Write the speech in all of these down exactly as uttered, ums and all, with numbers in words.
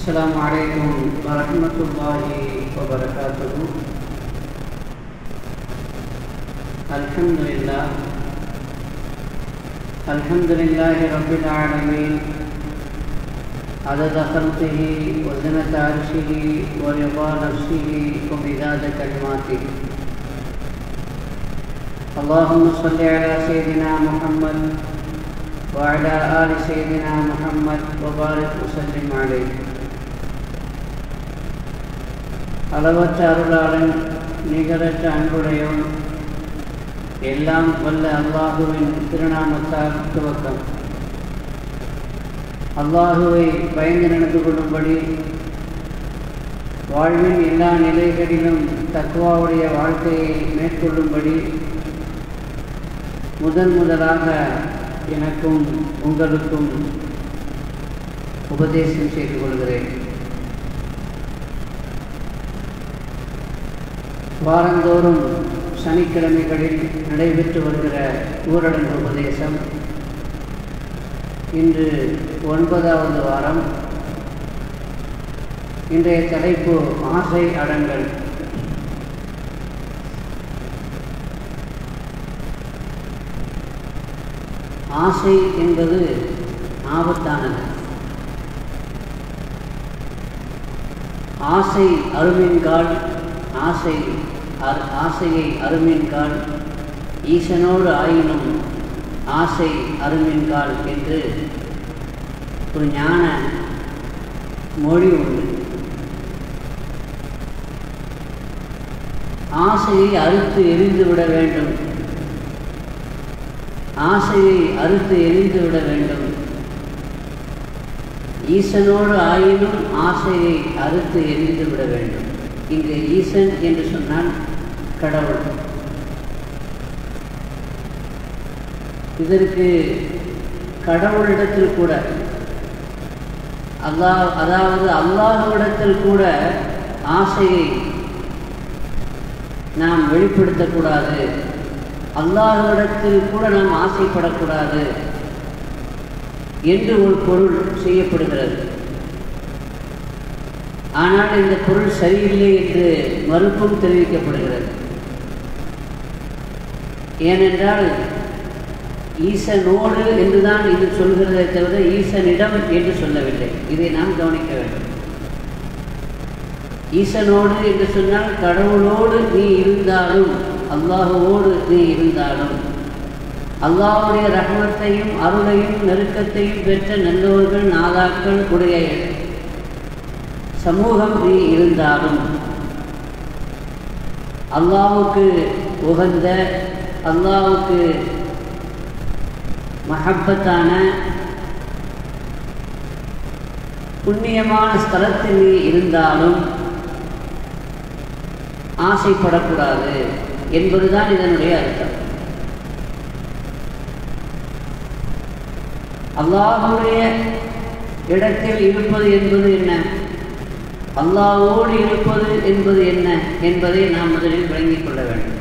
السلام عليكم ورحمة الله وبركاته. الحمد لله الحمد لله رب العالمين عدد خلقه وزنة عرشه ورضا نفسه ومداد كلماته. اللهم صل على سيدنا محمد وعلى آل سيدنا محمد وبارك وسلم عليه. அளவற்ற அருளாளன் நிகரற்ற அன்புடையவன் எல்லாம் வல்ல அல்லாஹுவின் திருநாமத்தால் துவக்கம். அல்லாஹுவை பயந்து நடந்து கொள்ளும்படி வாழ்வின் எல்லா நிலைகளிலும் தக்வாவுடைய வாழ்க்கையை மேற்கொள்ளும்படி முதன் முதலாக எனக்கும் உங்களுக்கும் உபதேசம் செய்து கொள்கிறேன். வாரந்தோறும் சனிக்கிழமைகளில் நடைபெற்று வருகிற ஊரடங்கு உபதேசம் இன்று ஒன்பதாவது வாரம். இன்றைய தலைப்பு ஆசை அடங்கல். ஆசை என்பது ஆபத்தானது. ஆசை அருமின்கால் ஆசை ஆசையை அருமின்கால் ஈசனோடு ஆயினும் ஆசை அருமின்கால் என்று ஒரு ஞான மொழி உண்டு. ஆசையை அறுத்து எரிந்து விட வேண்டும் ஆசையை அறுத்து எரிந்து விட வேண்டும் ஈசனோடு ஆயினும் ஆசையை அறுத்து எரிந்து விட வேண்டும். இங்கு ஈசன் என்று சொன்னால் கடவுள். இதற்கு கடவுளிடத்தில் கூட அல்லாஹ் அதாவது அல்லாஹ்விடத்தில் கூட ஆசையை நாம் வெளிப்படுத்தக்கூடாது, அல்லாஹ்விடத்தில் கூட நாம் ஆசைப்படக்கூடாது என்று ஒரு பொருள் செய்யப்படுகிறது. ஆனால் இந்த பொருள் சரியில்லை என்று மறுப்பும் தெரிவிக்கப்படுகிறது. ஏனென்றால் ஈசனோடு என்றுதான் இது சொல்கிறதை தவிர ஈசனிடம் என்று சொல்லவில்லை. இதை நாம் கவனிக்க வேண்டும். ஈசனோடு என்று சொன்னால் கடவுளோடு நீ இருந்தாலும் அல்லாஹுவோடு நீ இருந்தாலும் அல்லாஹுடைய ரஹ்மத்தையும் அருளையும் நெருக்கத்தையும் பெற்ற நல்லவர்கள் நாதாக்கள் உடைய சமூகம் நீ இருந்தாலும் அல்லாஹுக்கு உகந்த அல்லாஹுக்கு மஹப்பத்தான புண்ணியமான ஸ்தலத்தில் நீ இருந்தாலும் ஆசைப்படக்கூடாது என்பதுதான் இதனுடைய அர்த்தம். அல்லாஹுடைய இடத்தில் இருப்பது என்பது என்ன, அல்லாஹ்வோடு இருப்பது என்பது என்ன என்பதை நாம் முதலில் விளங்கிக் கொள்ள வேண்டும்.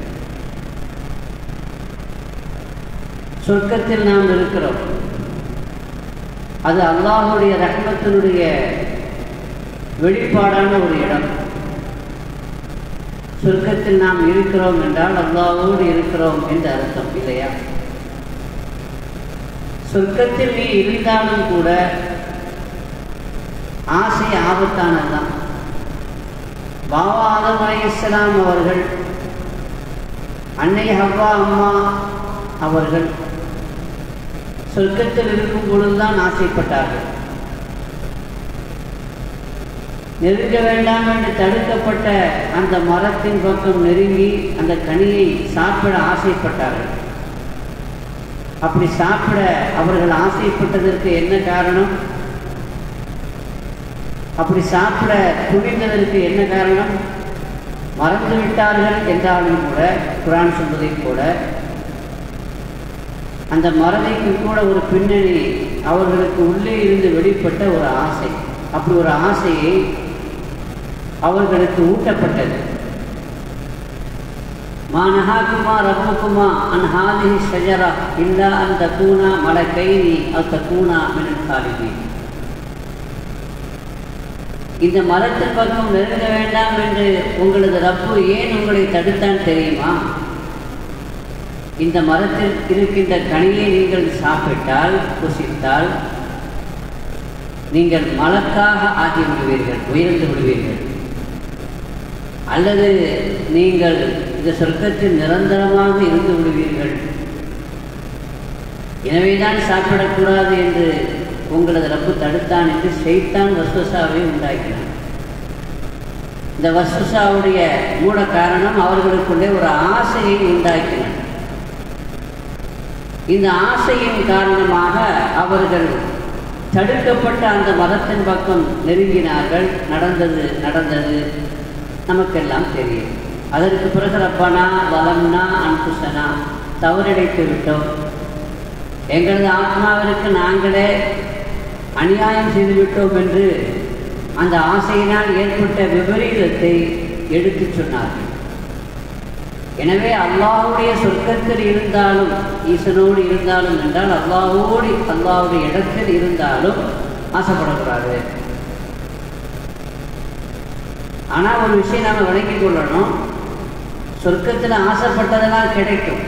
சொர்க்கத்தில் நாம் இருக்கிறோம். அது அல்லாஹுடைய ரஹ்மத்தினுடைய வெளிப்பாடான ஒரு இடம். சொர்க்கத்தில் நாம் இருக்கிறோம் என்றால் அல்லாஹ்வோடு இருக்கிறோம் என்று அர்த்தம் இல்லையா? சொர்க்கத்தில் நீ இருந்தாலும் கூட ஆசை ஆபத்தானதுதான். பாபா ஆதம் அலைஹிஸ்ஸலாம் அவர்கள், அன்னை ஹவ்வா அம்மா அவர்கள் சொர்க்கத்தில் இருக்கும் பொழுதுதான் ஆசைப்பட்டார்கள். நெருங்க வேண்டாம் என்று தடுக்கப்பட்ட அந்த மரத்தின் பக்கம் நெருங்கி அந்த கனியை சாப்பிட ஆசைப்பட்டார்கள். அப்படி சாப்பிட அவர்கள் ஆசைப்பட்டதற்கு என்ன காரணம்? அப்படி சாப்பிட துணிந்ததற்கு என்ன காரணம்? மறந்து விட்டார்கள் என்றாலும் கூட குர்ஆன் சொல்வதை கூட அந்த மறதிக்கு கூட ஒரு பின்னணி அவர்களுக்கு உள்ளே இருந்து வெளிப்பட்ட ஒரு ஆசை. அப்படி ஒரு ஆசையை அவர்களுக்கு ஊட்டப்பட்டது. மா நஹாகுமா ரப்புகுமா அன் ஹாதிஹி ஷஜரா இல்லா அன் தகூனா மலக்கைனி அவ் தகூனா மினல் காலிதீன். இந்த மரத்தின் பக்கம் நெருங்க வேண்டாம் என்று உங்களது ரப்பு ஏன் உங்களை தடுத்தான் தெரியுமா? இந்த மரத்தில் இருக்கின்ற கனியை நீங்கள் சாப்பிட்டால், புசித்தால் நீங்கள் மலக்காக ஆகி விடுவீர்கள், உயர்ந்து விடுவீர்கள். அல்லது நீங்கள் இந்த சொர்க்கத்தில் நிரந்தரமாக இருந்து விடுவீர்கள். எனவேதான் சாப்பிடக்கூடாது என்று உங்களது ரப்பு தடுத்தான் என்று ஷைத்தான் வஸ்வசாவை உண்டாக்கினான். இந்த வஸ்வசாவுடைய மூல காரணம் அவர்களுக்குள்ளே ஒரு ஆசையை உண்டாக்கினான். இந்த ஆசையின் காரணமாக அவர்கள் தடுக்கப்பட்ட அந்த மதத்தின் பக்கம் நெருங்கினார்கள். நடந்தது நடந்தது நமக்கெல்லாம் தெரியும். அதற்கு பிறகு ரப்பனா வலம்னா அன்புசனா, தவறிழைத்து விட்டோம், எங்களது ஆத்மாவிற்கு நாங்களே அநியாயம் செய்துவிட்டோம் என்று அந்த ஆசையினால் ஏற்பட்ட விபரீதத்தை எடுத்து சொன்னார்கள். எனவே அல்லாஹ்வுடைய சொர்க்கத்தில் இருந்தாலும், ஈசனோடு இருந்தாலும் என்றால் அல்லாஹ்வோடு அல்லாஹ்வுடைய இடத்தில் இருந்தாலும் ஆசைப்படக்கூடாது. ஆனால் ஒரு விஷயம் நாம் விளங்கிக் கொள்ளணும், சொர்க்கத்தில் ஆசைப்பட்டதெல்லாம் கிடைக்கும்.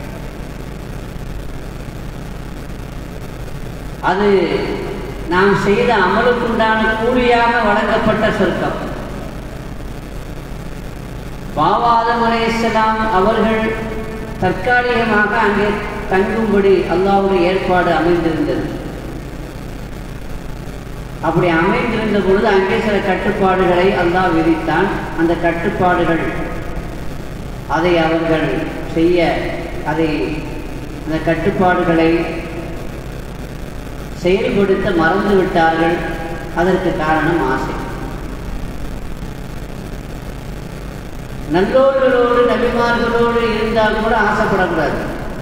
அது நாம் செய்த அமலுக்குண்டான கூலியாக வழங்கப்பட்ட சொர்க்கம். பாவாதம் அலைஹிஸ்ஸலாம் அவர்கள் தற்காலிகமாக அங்கே தங்கும்படி அல்லாஹ்வுடைய ஏற்பாடு அமைந்திருந்தது. அப்படி அமைந்திருந்த பொழுது அங்கே சில கட்டுப்பாடுகளை அல்லாஹ் விதித்தான். அந்த கட்டுப்பாடுகள் அதை அவர்கள் செய்ய அதை அந்த கட்டுப்பாடுகளை செயல்படுத்த மறந்து விட்டார்கள். அதற்கு காரணம் ஆசை. நல்லோர்களோடு நபிமார்களோடு இருந்தால் கூட ஆசைப்படக்கூடாது.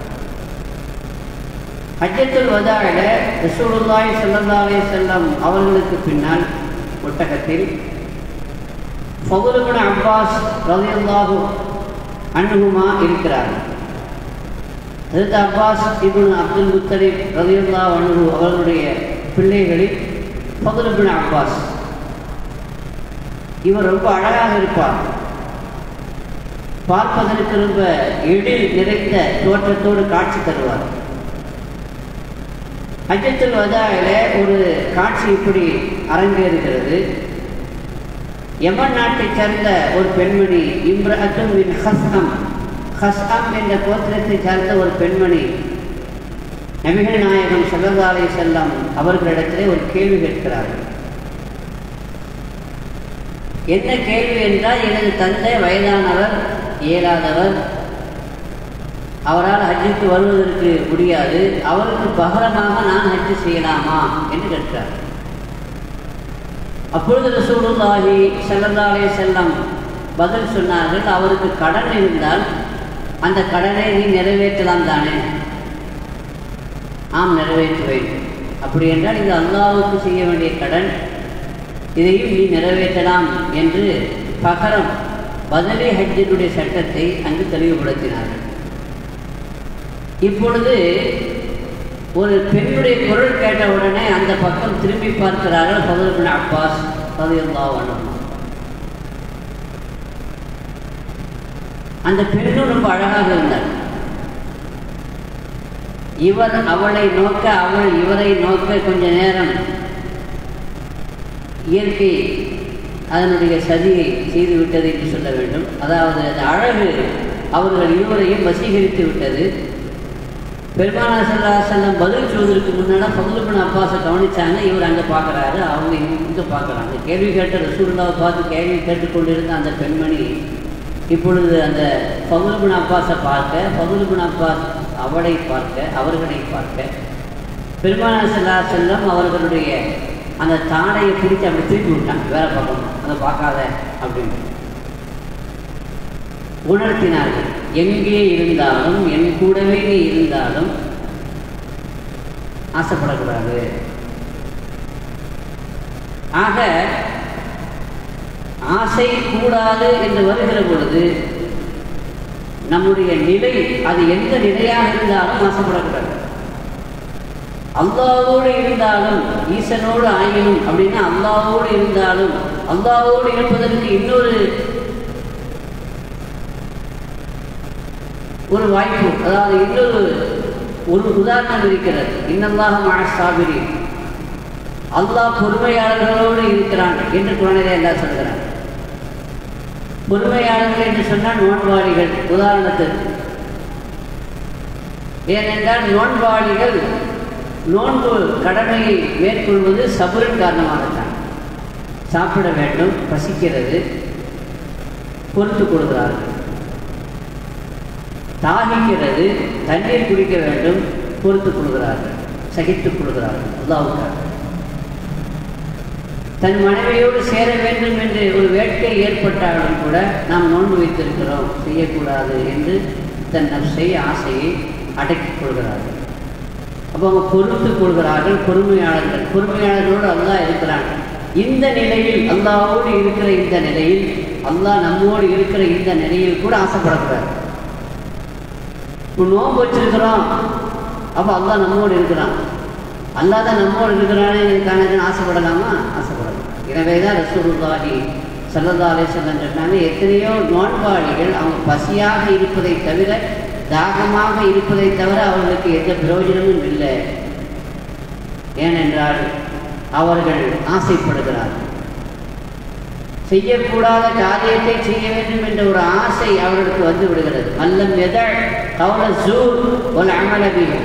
ஹஜ்ஜத்துல் வதாஇல ரசூலுல்லாஹி ஸல்லல்லாஹு அலைஹி வஸல்லம் அவர்களுக்கு பின்னால் ஒட்டகத்தில் ஃபதுல் இப்னு அப்பாஸ் ரலியல்லாஹு அன்ஹுமா இருக்கிறார்கள். ஹஜ்ரத் அப்பாஸ் இப்னு அப்துல் முத்தலிப் ரலியல்லாஹு அன்ஹு அவர்களுடைய பிள்ளைகளில் ஃபதுல் இப்னு அப்பாஸ், இவர் ரொம்ப அழகாக இருப்பார். பார்ப்பதற்கு ரொம்ப எழில் நிறைந்த தோற்றத்தோடு காட்சி தருவார். ஹஜ்ஜத்துல் வதாஇல ஒரு காட்சி இப்படி அரங்கேறுகிறது. யமன் நாட்டைச் சேர்ந்த ஒரு பெண்மணி, இம்ரஅத்துன் மின் ஹஸ்அம், ஹஸ்அம் என்ற கோத்திரத்தை சேர்ந்த ஒரு பெண்மணி நபிகள் நாயகம் ஸல்லல்லாஹு அலைஹி வஸல்லம் அவர்களிடத்திலே ஒரு கேள்வி கேட்கிறார்கள். என்ன கேள்வி என்றால், எனது தந்தை வயதானவர், இயலாதவர், அவரால் ஹஜ்ஜுக்கு வருவதற்கு முடியாது, அவருக்கு பகரமாக நான் ஹஜ்ஜு செய்யலாமா என்று கேட்கிறார். அப்பொழுது ரசூலுல்லாஹி ஸல்லல்லாஹு அலைஹி வஸல்லம் பதில் சொன்னார்கள், அவருக்கு கடன் இருந்தால் அந்த கடனை நீ நிறைவேற்றலாம் தானே? ஆம், நிறைவேற்றுவேன். அப்படி என்றால் இது அல்லாஹ்வுக்கு செய்ய வேண்டிய கடன், இதையும் நீ நிறைவேற்றலாம் என்று பகரம் பதிலே ஹஜ்ஜினுடைய சட்டத்தை அங்கு தெளிவுபடுத்தினார்கள். இப்பொழுது ஒரு பெண்ணுடைய குரல் கேட்ட உடனே அந்த பக்கம் திரும்பி பார்க்கிறார்கள் ஃபதுல் இப்னு அப்பாஸ் ரலியல்லாஹு அன்ஹு. அந்த பெண்ணும் ரொம்ப அழகாக இருந்தார். இவர் அவளை நோக்க, அவள் இவரை நோக்க கொஞ்ச நேரம் இயற்கை அதனுடைய சதியை செய்துவிட்டது என்று சொல்ல வேண்டும். அதாவது அந்த அழகு அவர்கள் இருவரையும் வசீகரித்து விட்டது. பெருமானார் ஸல்லல்லாஹு அலைஹி வஸல்லம் பதில் சொல்வதற்கு முன்னால் ஃபதுல் இப்னு அப்பாஸை கவனிச்சாங்க. இவர் அங்கே பார்க்குறாரு, அவங்க இங்கே பார்க்குறாங்க. கேள்வி கேட்ட ரசூலுல்லாஹை பார்த்து கேள்வி கேட்டுக்கொண்டிருந்த அந்த பெண்மணி இப்பொழுது அந்த ஃபதுல் இப்னு அப்பாஸை பார்க்க, ஃபதுல் இப்னு அப்பாஸ் அவளை பார்க்க, அவர்களை பார்க்க, பெருமானார் ஸல்லல்லாஹு அலைஹி வஸல்லம் அவர்களுடைய அந்த தாடையை பிடித்து அப்படி திருப்பி விட்டாங்க, வேற பக்கம் அதை பார்க்காத அப்படின்னு உணர்த்தினார்கள். எங்கே இருந்தாலும், என் கூடவே நீ இருந்தாலும் ஆசைப்படக்கூடாது. ஆக ஆசை கூடாது என்று வருகிற பொழுது நம்முடைய நிலை அது எந்த நிலையாக இருந்தாலும் ஆசைப்படக்கூடாது. அல்லாஹ்வோடு இருந்தாலும், ஈசனோடு ஆயினும் அப்படின்னா அல்லாஹ்வோடு இருந்தாலும் அல்லாஹ்வோடு இருப்பதற்கு இன்னொரு ஒரு வாய்ப்பு, அதாவது இன்னொரு ஒரு உதாரணம் இருக்கிறது. இன்னல்லாஹ மஅஸ் ஸாபிரீன், அல்லாஹ் பொறுமையாளர்களோடு இருக்கிறான் என்று குர்ஆனிலே அல்லாஹ் சொல்கிறான். பொறுமையாளர்கள் என்று சொன்னால் நோன்பாளிகள் உதாரணத்திற்கு. ஏனென்றால் நோன்பாளிகள் நோன்பு கடமையை மேற்கொள்வது சபரின் காரணமாகத்தான். சாப்பிட வேண்டும், பசிக்கிறது, பொறுத்து கொடுக்கிறார்கள். தாகிக்கிறது, தண்ணீர் குடிக்க வேண்டும், பொறுத்து கொள்கிறார்கள், சகித்துக் கொள்கிறார்கள். அல்லாஹ்வுக்காக தன் மனைவியோடு சேர வேண்டும் என்று ஒரு வேட்கை ஏற்பட்டாலும் கூட நாம் நோன்பு வைத்திருக்கிறோம், செய்யக்கூடாது என்று தன் நப்சை ஆசையை அடக்கிக் கொள்கிறார்கள். அப்போ அவங்க பொறுத்து கொள்கிறார்கள். பொறுமையாளர்கள், பொறுமையாளர்களோடு அல்லாஹ் இருக்கிறான். இந்த நிலையில், அல்லாஹ்வோடு இருக்கிற இந்த நிலையில், அல்லாஹ் நம்மோடு இருக்கிற இந்த நிலையில் கூட ஆசைப்படக்கூடாது. இப்போ நோன்பு வச்சிருக்கிறோம், அப்போ அல்லாஹ் நம்மோடு இருக்கிறான், அல்லாஹ் தான் நம்மோடு இருக்கிறானே காரணம் ஆசைப்படலாமா? ஆசைப்படலாம். எனவே தான் ரசூலுல்லாஹி ஸல்லல்லாஹு அலைஹி வஸல்லம் சொன்னாங்க, எத்தனையோ நோன்பாளிகள் அவங்க பசியாக இருப்பதை தவிர, தாகமாக இருப்பதை தவிர அவர்களுக்கு எந்த பிரயோஜனமும் இல்லை. ஏனென்றால் அவர்கள் ஆசைப்படுகிறார்கள். செய்யக்கூடாத காரியத்தை செய்ய வேண்டும் என்ற ஒரு ஆசை அவர்களுக்கு வந்து விடுகிறது. அல்லம் யதஅ் கௌல ஸூர் வல் அமல பிஹி,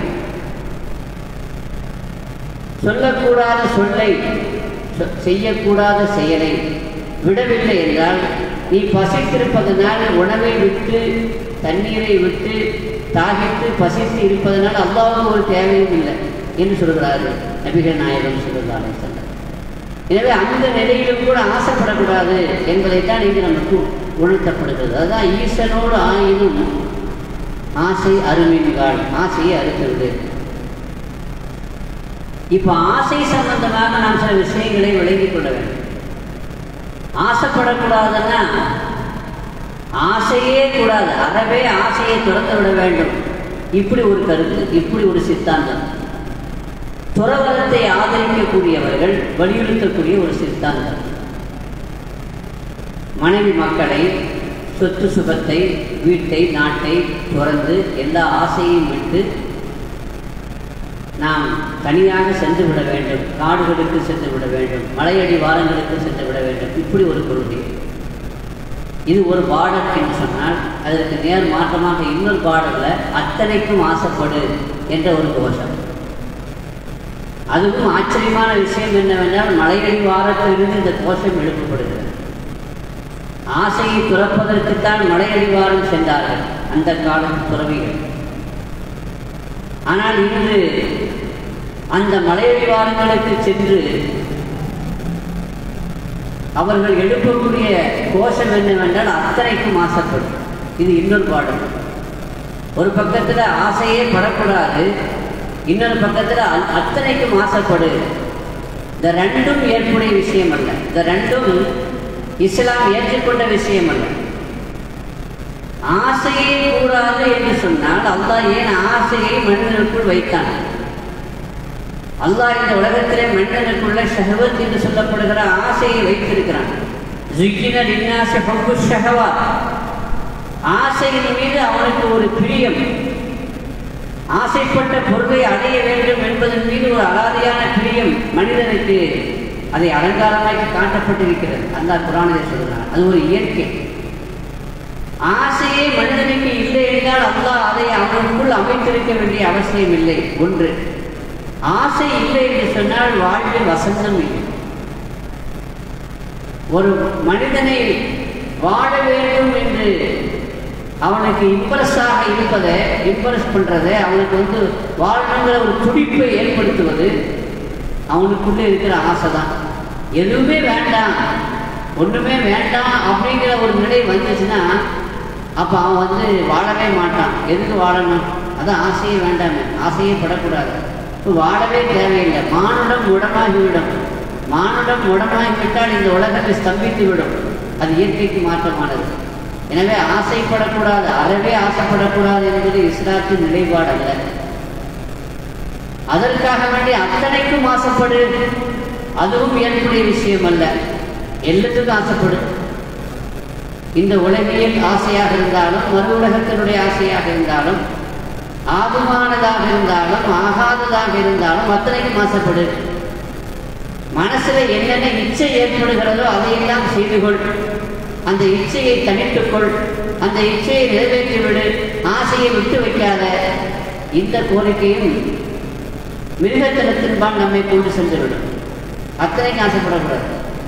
சொல்லக்கூடாத சொல்லை, செய்யக்கூடாத செயலை விடவில்லை என்றால், நீ பசித்திருப்பதனால் உணவை விட்டு தண்ணீரை விட்டு தாகித்து பசித்து இருப்பதனால் அல்லாஹ்வுக்கு ஒரு தேவையும் இல்லை என்று சொல்கிறார்கள் நபிகள் நாயகம் ஸல்லல்லாஹு அலைஹி வஸல்லம். எனவே அந்த நிலையிலும் கூட ஆசைப்படக்கூடாது என்பதைத்தான் இங்கு நமக்கு உணர்த்தப்படுகிறது. அதுதான் ஈசனோடு ஆயினும் ஆசை அருமின்கால், ஆசையை அறுக்கிறது. இப்போ ஆசை சம்பந்தமாக நாம் சில விஷயங்களை விளங்கிக் கொள்ள வேண்டும். ஆசைப்படக்கூடாதுன்னா ஆசையே கூடாது, அறவே ஆசையை துறந்து விட வேண்டும். இப்படி ஒரு கருத்து, இப்படி ஒரு சித்தாந்தம் துறவரத்தை ஆதரிக்கக்கூடியவர்கள் வலியுறுத்தக்கூடிய ஒரு சித்தாந்தம். மனைவி மக்களை, சொத்து சுகத்தை, வீட்டை, நாட்டை துறந்து எல்லா ஆசையையும் விட்டு நாம் தனியாக சென்று விட வேண்டும், காடுகளுக்கு சென்று விட வேண்டும், மலையடி வாரங்களுக்கு சென்று விட வேண்டும். இப்படி ஒரு கொள்கை. இது ஒரு பாடல் என்று சொன்னால், அதற்கு நேர் மாற்றமாக இன்னொரு பாடலில் அத்தனைக்கும் ஆசைப்படு என்ற ஒரு கோஷம். அதுவும் ஆச்சரியமான விஷயம் என்னவென்றால், மலையடி வாரத்திலிருந்து இந்த கோஷம் எழுப்பப்படுகிறது. ஆசையை துறப்பதற்குத்தான் மலையடி வாரம் சென்றார்கள் அந்த காலத்து துறவிகள். ஆனால் இன்று அந்த மலையடி வாரங்களுக்கு சென்று அவர்கள் எழுப்பக்கூடிய கோஷம் என்னவென்றால் அத்தனைக்கும் ஆசைப்படும். இது இன்னொரு பாடல். ஒரு பக்கத்தில் ஆசையே படக்கூடாது, இன்னொரு பக்கத்தில் அத்தனைக்கும் ஆசைப்படு. இந்த ரெண்டும் ஏற்புடைய விஷயம் அல்ல, இந்த ரெண்டும் இஸ்லாம் ஏற்றுக்கொண்ட விஷயம் அல்ல. ஆசையே கூடாது என்று சொன்னால் அல்லாஹ் ஏன் ஆசையை மனிதனுக்குள் வைத்தான்? அல்லாஹ் இந்த உலகத்திலே மனிதனுக்குள்ள ஷஹவத் என்று சொல்லப்படுகிற ஆசையை வைத்திருக்கிறான். ஸுய்யின லின்னாஸி ஹுப்பு ஷஹவாத், ஆசையின் மீது அவனுக்கு ஒரு பிரியம், ஆசைப்பட்ட பொருளை அடைய வேண்டும் என்பதன் மீது ஒரு அலாதியான பிரியம் மனிதனுக்கு அதை அலங்காரமாக்கி காட்டப்பட்டிருக்கிறது. அல்லாஹ் குர்ஆனிலே சொல்கிறான், அது ஒரு இயற்கை. ஆசையே மனிதனுக்கு இல்லை என்றால் அல்லாஹ் அதை அவனுக்குள் அமைத்திருக்க வேண்டிய அவசியம் இல்லை. ஒன்று, ஆசை இல்லை என்று சொன்னால் வாழ்வில் வசந்தம் இல்லை. ஒரு மனிதனை வாழ வேண்டும் என்று அவனுக்கு இம்ப்ரெஸ்ஸாக இருப்பதை, இம்ப்ரெஸ் பண்ணுறதை, அவனுக்கு வந்து வாழணுங்கிற ஒரு துடிப்பை ஏற்படுத்துவது அவனுக்குள்ளே இருக்கிற ஆசை தான். எதுவுமே வேண்டாம், ஒன்றுமே வேண்டாம் அப்படிங்கிற ஒரு நிலை வந்துச்சுன்னா அப்போ அவன் வந்து வாழவே மாட்டான். எதுக்கு வாழணும்? அதான் ஆசையே வேண்டாமே, ஆசையே படக்கூடாது. இப்போ வாழவே தேவையில்லை. மானுடம் உடமாகிவிடும். மானுடம் உடமாகிவிட்டால் இந்த உலகத்தை ஸ்தம்பித்து விடும். அது இயற்கைக்கு மாற்றமானது. எனவே ஆசைப்படக்கூடாது, அறவே ஆசைப்படக்கூடாது என்பது இஸ்லாத்தின் நிலைப்பாடு அல்ல. அதற்காக வேண்டி அத்தனைக்கும் ஆசைப்படு, அதுவும் ஏற்புடைய விஷயம் அல்ல. எல்லாத்துக்கும் ஆசைப்படு. இந்த உலகியல் ஆசையாக இருந்தாலும் மறு உலகத்தினுடைய ஆசையாக இருந்தாலும் ஆகுமானதாக இருந்தாலும் ஆகாததாக இருந்தாலும் அத்தனைக்கும் ஆசைப்படு. மனசுல என்னென்ன இச்சை ஏற்படுகிறதோ அதையெல்லாம் செய்து கொள். அந்த இச்சையை தனித்துக்கொள். அந்த இச்சையை நிறைவேற்றிவிடு. ஆசையை விட்டு வைக்காத. இந்த கோரிக்கையும் மிருகத்தனத்தின்பால் நம்மை கொண்டு சென்றுவிடும். அத்தனைக்கு ஆசைப்படக்கூடாது.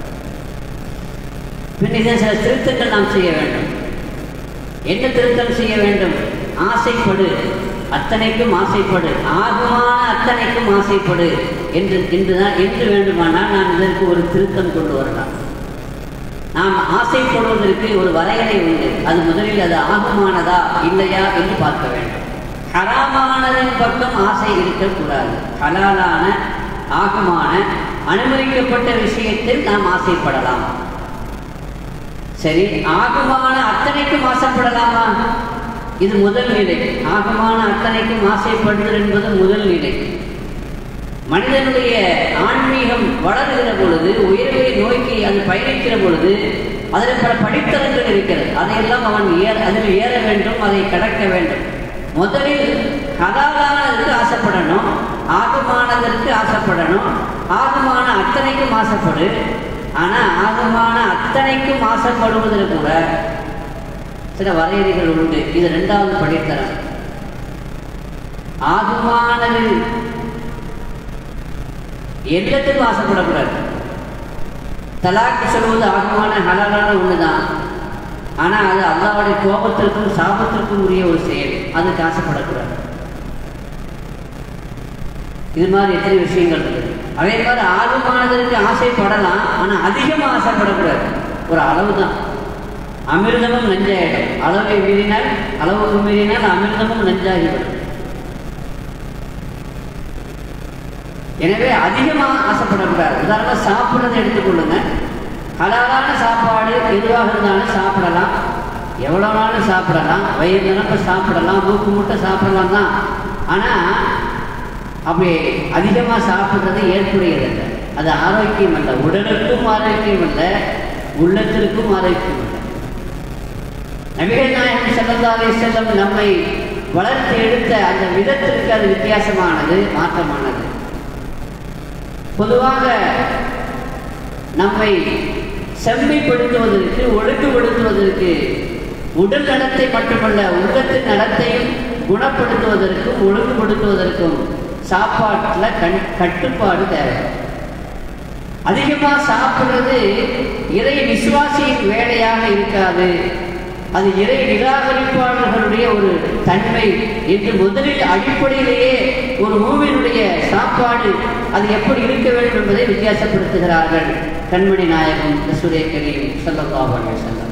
பின்ன சில திருத்தங்கள் நாம் செய்ய வேண்டும். என்ன திருத்தம் செய்ய வேண்டும்? ஆசைப்படு, அத்தனைக்கும் ஆசைப்படு, ஆகுமான அத்தனைக்கும் ஆசைப்படு என்று என்றுதான் என்று வேண்டுமானால் நாம் இதற்கு ஒரு திருத்தம் கொண்டு வரலாம். நாம் ஆசைப்படுவதற்கு ஒரு வரையறை உண்டு. அது முதலில் அது ஆகுமானதா இல்லையா என்று பார்க்க வேண்டும். ஹராமானதன் பக்கம் ஆசை இருக்கக்கூடாது. ஹலாலான ஆகுமான அனுமதிக்கப்பட்ட விஷயத்தில் நாம் ஆசைப்படலாம். சரி, ஆகுமான அத்தனைக்கும் ஆசைப்படலாமா? இது முதல் நிலை. ஆகுமான அத்தனைக்கும் ஆசைப்படுதல் என்பது முதல் நிலை. மனிதனுடைய ஆன்மீகம் வளர்கிற பொழுது, உயர்வை நோக்கி அது பயணிக்கிற பொழுது அதில் பல படித்தரங்கள் இருக்கிறது. அதையெல்லாம் அவன் ஏற அதில் ஏற வேண்டும், அதை கடக்க வேண்டும். முதலில் ஹலாலானதற்கு ஆசைப்படணும், ஆகுமானதற்கு ஆசைப்படணும். ஆகுமான அத்தனைக்கும் ஆசைப்படு. ஆனால் ஆகுமான அத்தனைக்கும் ஆசைப்படுவதில் கூட சில வரையறைகள் உண்டு. இது ரெண்டாவது படித்தரம். ஆகுமானதில் எல்லாத்துக்கும் ஆசைப்படக்கூடாது. தலாக்கு சொல்வது ஆகுமான ஹலாலான ஒண்ணுதான். ஆனால் அது அல்லாஹ்வுடைய கோபத்திற்கும் சாபத்திற்கும் உரிய ஒரு செயல். அதுக்கு ஆசைப்படக்கூடாது. இது மாதிரி எத்தனை விஷயங்கள் இருக்குது. அதே மாதிரி ஆகுமானதற்கு ஆசைப்படலாம், ஆனால் அதிகமாக ஆசைப்படக்கூடாது. ஒரு அளவு தான். அமிர்தமும் நஞ்சாயிடும். அளவை மீறினால் அளவுக்கு மீறினால் அமிர்தமும் நஞ்சாகிவிடும். எனவே அதிகமாக ஆசைப்படக்கூடாது. உதாரணமாக சாப்பிட்றதை எடுத்துக்கொள்ளுங்க. ஹலாலான சாப்பாடு எதுவாக இருந்தாலும் சாப்பிடலாம், எவ்வளோ நாளும் சாப்பிடலாம், வயிறு நிரம்ப சாப்பிடலாம், மூக்கு முட்டை சாப்பிடலாம் தான். ஆனால் அப்படி அதிகமாக சாப்பிட்றது ஏற்புடையதில்லை. அது ஆரோக்கியம் அல்ல. உடலுக்கும் ஆரோக்கியம் இல்லை, உள்ளத்திற்கும் ஆரோக்கியம் இல்லை. நபிகள் நாயகம் ஸல்லல்லாஹு அலைஹி வஸல்லம் நம்மை வளர்த்து எடுத்த அந்த விதத்திற்கு அது வித்தியாசமானது, மாற்றமானது. பொதுவாக நம்மை செம்மைப்படுத்துவதற்கு, ஒழுங்குபடுத்துவதற்கு, உடல் நடத்தை மட்டுமல்ல உள்ளத்தின் நடத்தையும் குணப்படுத்துவதற்கும் ஒழுங்குபடுத்துவதற்கும் சாப்பாட்டில் கண் கட்டுப்பாடு தேவை. அதிகமாக சாப்பிட்றது இறை விசுவாசியின் வேலையாக இருக்காது. அது இறை நிராகரிப்பாளர்களுடைய ஒரு தன்மை என்று முதலில் அடிப்படையிலேயே ஒரு மூவினுடைய சாப்பாடு அது எப்படி இருக்க வேண்டும் என்பதை வித்தியாசப்படுத்துகிறார்கள் கண்மணி நாயகம் ரசூலே கரீம் ஸல்லல்லாஹு அலைஹி வஸல்லம்.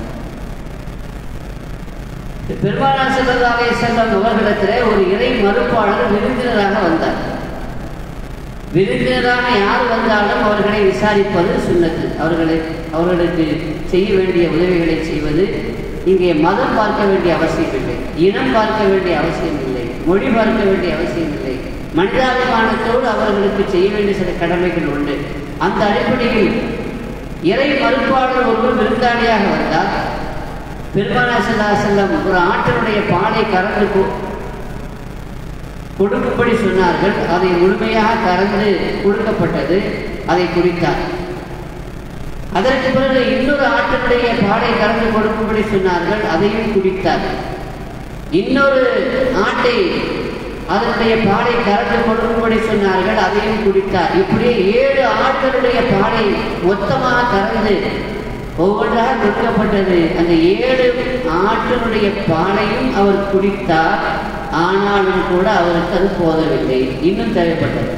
பெருமானார் ஸல்லல்லாஹு அலைஹி வஸல்லம் அவர்களிடத்திலே ஒரு இறை மறுப்பாளர் விருந்தினராக வந்தார். விருந்தினராக யார் வந்தாலும் அவர்களை விசாரிப்பது சுன்னத்து. அவர்களை அவர்களுக்கு செய்ய வேண்டிய உதவிகளை செய்வது. இங்கே மதம் பார்க்க வேண்டிய அவசியம் இல்லை, இனம் பார்க்க வேண்டிய அவசியம் இல்லை, மொழி பார்க்க வேண்டிய அவசியம் இல்லை. மனிதாபிமானத்தோடு அவர்களுக்கு செய்ய வேண்டிய சில கடமைகள் உண்டு. அந்த அடிப்படையில் இறை மறுப்பாளர் ஒருவர் விருந்தாளியாக வந்தால் பெருமானார் ஸல்லல்லாஹு அலைஹி வஸல்லம் ஒரு ஆட்டினுடைய பாலை கறந்து கொடுக்கும்படி சொன்னார்கள். அதை முழுமையாக கறந்து கொடுக்கப்பட்டது. அதை குடித்தார். அதற்கு பிறகு இன்னொரு ஆட்டினுடைய பாலை கறந்து கொடுக்கும்படி சொன்னார்கள். அதையும் குடித்தார். இன்னொரு ஆட்டை அதனுடைய பாலை கறந்து கொடுக்கும்படி சொன்னார்கள். அதையும் குடித்தார். இப்படி ஏழு ஆட்களுடைய பாலை மொத்தமாக கறந்து ஒவ்வொன்றாக கொடுக்கப்பட்டது. அந்த ஏழு ஆட்டினுடைய பாலையும் அவர் குடித்தார். ஆனாலும் கூட அவருக்கு அது போதவில்லை, இன்னும் தேவைப்பட்டது.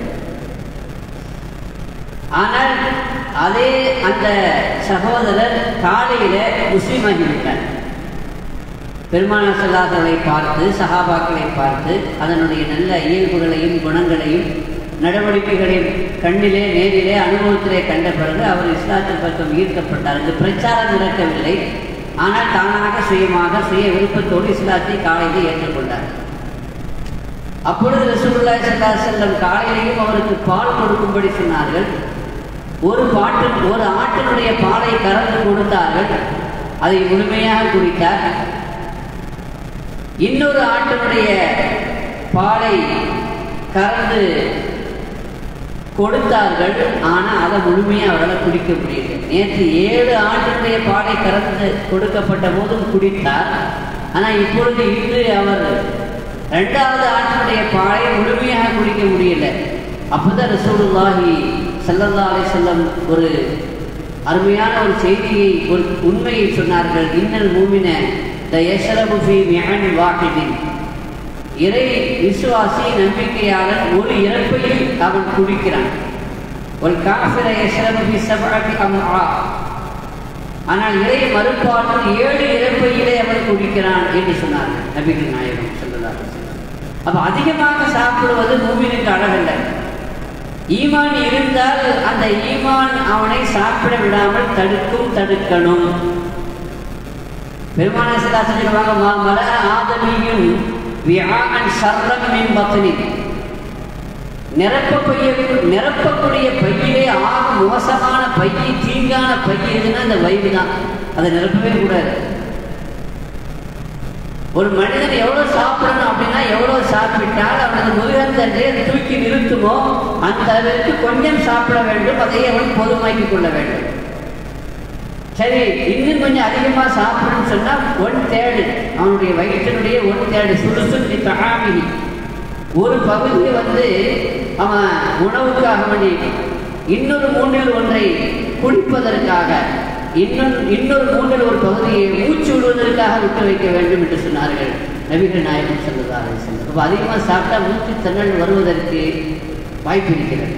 ஆனால் அதே அந்த சகோதரர் காலையில முஸ்லீம் ஆகிவிட்டார். பெருமானார் ஸல்லல்லாஹு அலைஹி வஸல்லம் பார்த்து, சஹாபாக்களை பார்த்து, அதனுடைய நல்ல இயல்புகளையும் குணங்களையும் நடவடிக்கைகளையும் கண்ணிலே நேரிலே அனுபவத்திலே கண்ட பிறகு அவர் இஸ்லாத்தின் பக்கம் ஈர்க்கப்பட்டார். இந்த பிரச்சாரம் நடக்கவில்லை, ஆனால் தானாக சுயமாக சுய விருப்பத்தோடு இஸ்லாத்தை காலையிலே ஏற்றுக்கொண்டார். அப்பொழுது ரசூலுல்லாஹி ஸல்லல்லாஹு அலைஹி வஸல்லம் காலையிலேயும் அவருக்கு பால் கொடுக்கும்படி சொன்னார்கள். ஒரு பாட்டு ஒரு ஆட்டினுடைய பாலை கறந்து கொடுத்தார்கள், அதை முழுமையாக குடித்தார். இன்னொரு ஆட்டினுடைய பாலை கறந்து கொடுத்தார்கள், ஆனால் அதை முழுமையாக அவரால் குடிக்க முடியல. நேற்று ஏழு ஆட்டினுடைய பாலை கறந்து கொடுக்கப்பட்ட போதும் குடித்தார். ஆனால் இப்பொழுது இன்று அவர் ரெண்டாவது ஆட்டினுடைய பாலை முழுமையாக குடிக்க முடியல. அப்போதான் ரசூலுல்லாஹி ஸல்லல்லாஹு அலைஹி வஸல்லம் ஒரு அருமையான ஒரு செய்தியை, ஒரு உண்மையை சொன்னார்கள். இன்னல் மூமின ல யஷ்ரபு ஃபீ மிஅன் வாஹிதின், இறை விசுவாசி நம்பிக்கையாளர் ஒரு இறப்பையில் அவன் குடிக்கிறான். ஒரு காஃபிர யஷ்ரபு ஃபீ சப்அத்தி அம்ஆ, ஆனால் இறை மறுப்பாளர் ஏழு இறப்பையிலே அவன் குடிக்கிறான் என்று சொன்னார்கள் நபிகள் நாயகம் ஸல்லல்லாஹு அலைஹி வஸல்லம். அப்ப அதிகமாக சாப்பிடுவது மூமினுக்கு அழகல்ல. ஈமான் இருந்தால் அந்த ஈமான் அவனை சாப்பிட விடாமல் தடுக்கும், தடுக்கணும். பெருமானார் ஸல்லல்லாஹு அலைஹி வஸல்லம் சொல்லுவாங்க, மல ஆதமியும் விஆன் ஷர்ரன் மின் பத்னி, நிரப்பக்கூடிய நிரப்பக்கூடிய பையிலே ஆக மோசமான பையை, தீங்கான பை எதுன்னா அந்த வயிறு தான். அதை நிரப்பவே கூடாது. ஒரு மனிதன் எவ்வளவு சாப்பிடணும் அப்படின்னா எவ்வளவு சாப்பிட்டால் அவனது முதுகந்தண்டை அதை தூக்கி நிறுத்துமோ அந்த அளவிற்கு கொஞ்சம் சாப்பிட வேண்டும். அதை அவன் பொதுமாக்கிக் கொள்ள வேண்டும். சரி, இன்னும் கொஞ்சம் அதிகமாக சாப்பிடணும்னு சொன்னால் ஒன் தேர்டு அவனுடைய வயிற்றினுடைய ஒன் தேர்டு சுடுசுண்டி தகாமி, ஒரு பகுதி வந்து அவன் உணவுக்காக வேண்டி, இன்னொரு மூன்றில் ஒன்றை குடிப்பதற்காக, இன்னும் இன்னொரு மூன்றில் ஒரு பகுதியை மூச்சு விடுவதற்காக விட்டு வைக்க வேண்டும் என்று சொன்னார்கள் நபிகள் நாயகம் ஸல்லல்லாஹு அலைஹி வஸல்லம். அப்போ அதிகமாக சாப்பிட்டா மூச்சு திணறல் வருவதற்கு வாய்ப்பு இருக்கிறது.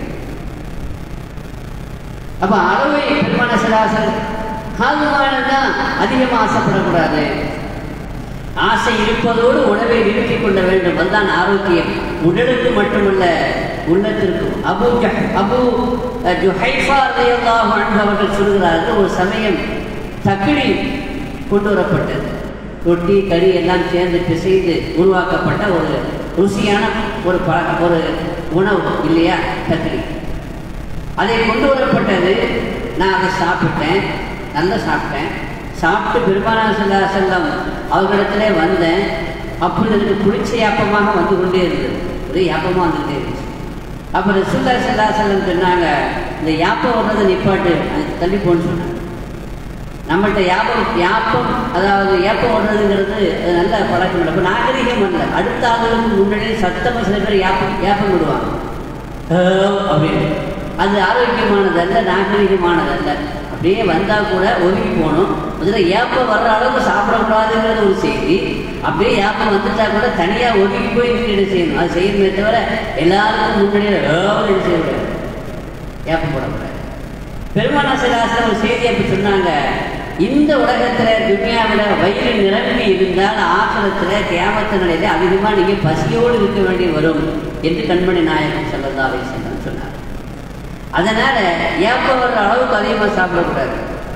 அப்போ அளவை பெருமான சராசர் காதுமானதான் அதிகமாக ஆசைப்படக்கூடாது. ஆசை இருப்பதோடு உணவை நிறுத்திக் கொள்ள வேண்டும். அதுதான் ஆரோக்கியம், உடலுக்கு மட்டுமல்ல உள்ளத்திற்கும். அபு அபு ஜுஹைஃபா ரலியல்லாஹு அன்ஹு அவர்கள் சொல்கிறார்கள், ஒரு சமயம் தக்கிடி கொண்டு வரப்பட்டது. ரொட்டி கறி எல்லாம் சேர்ந்து பிசைந்து உருவாக்கப்பட்ட ஒரு ருசியான ஒரு ப ஒரு உணவு இல்லையா தக்கிடி. அதை கொண்டு வரப்பட்டது. நான் அதை சாப்பிட்டேன், நல்லா சாப்பிட்டேன். சாப்பிட்டு பெருமானார் ஸல்லல்லாஹு அலைஹி வஸல்லம் அவர்களிடத்திலே வந்தேன். அப்பொழுது எனக்கு பிடிச்ச யாப்பமாக வந்து கொண்டே இருந்தது, ஒரே யாப்பமாக வந்துகிட்டே இருந்துச்சு. அப்போ ரசூலுல்லாஹி ஸல்லல்லாஹு அலைஹி வஸல்லம் சொன்னாங்க, இந்த யாப்பம் வர்றதை நிப்பாட்டு, அதுக்கு தள்ளி போன்னு சொன்னாங்க. நம்மள்கிட்ட யாப்பம் யாப்பம் அதாவது ஏப்பம் வர்றதுங்கிறது அது நல்ல பழக்கம் இல்லை. இப்போ நாகரிகம் அல்ல, அடுத்த ஆளுகளுக்கு முன்னாடியே சத்தமாக சில பேர் யாப்பம் யாப்பம் விடுவாங்க அப்படின்னு. அது ஆரோக்கியமானதல்ல, நாகரிகமானதல்ல. அப்படியே வந்தால் கூட ஒதுங்கி போகணும். முதல்ல ஏப்பம் வர்ற அளவுக்கு சாப்பிடக்கூடாதுங்கிறது ஒரு செய்தி. அப்படியே ஏப்பம் வந்துட்டா கூட தனியாக ஒதுங்கி போய் என்ன செய்யணும், அது செய்யணுமே தவிர எல்லாருக்கும் முன்னாடியே என்ன செய்யக்கூடாது, ஏப்பம் போடக்கூடாது. பெருமானார் ஸல்லல்லாஹு அலைஹி வஸல்லம் ஒரு செய்தி அப்படி சொன்னாங்க, இந்த உலகத்தில் துன்யாவில் வயிறு நிரம்பி இருந்தால் ஆக்கிரத்தில் கியாமத்து நிலையில அதிகமாக நீங்கள் பசியோடு இருக்க வேண்டி வரும் என்று கண்மணி நாயகம் ஸல்லல்லாஹு அலைஹி வஸல்லம் சொன்னார். அதனால ஏப்பம் வர்ற அளவுக்கு அதிகமாக சாப்பிடக்கூடாது.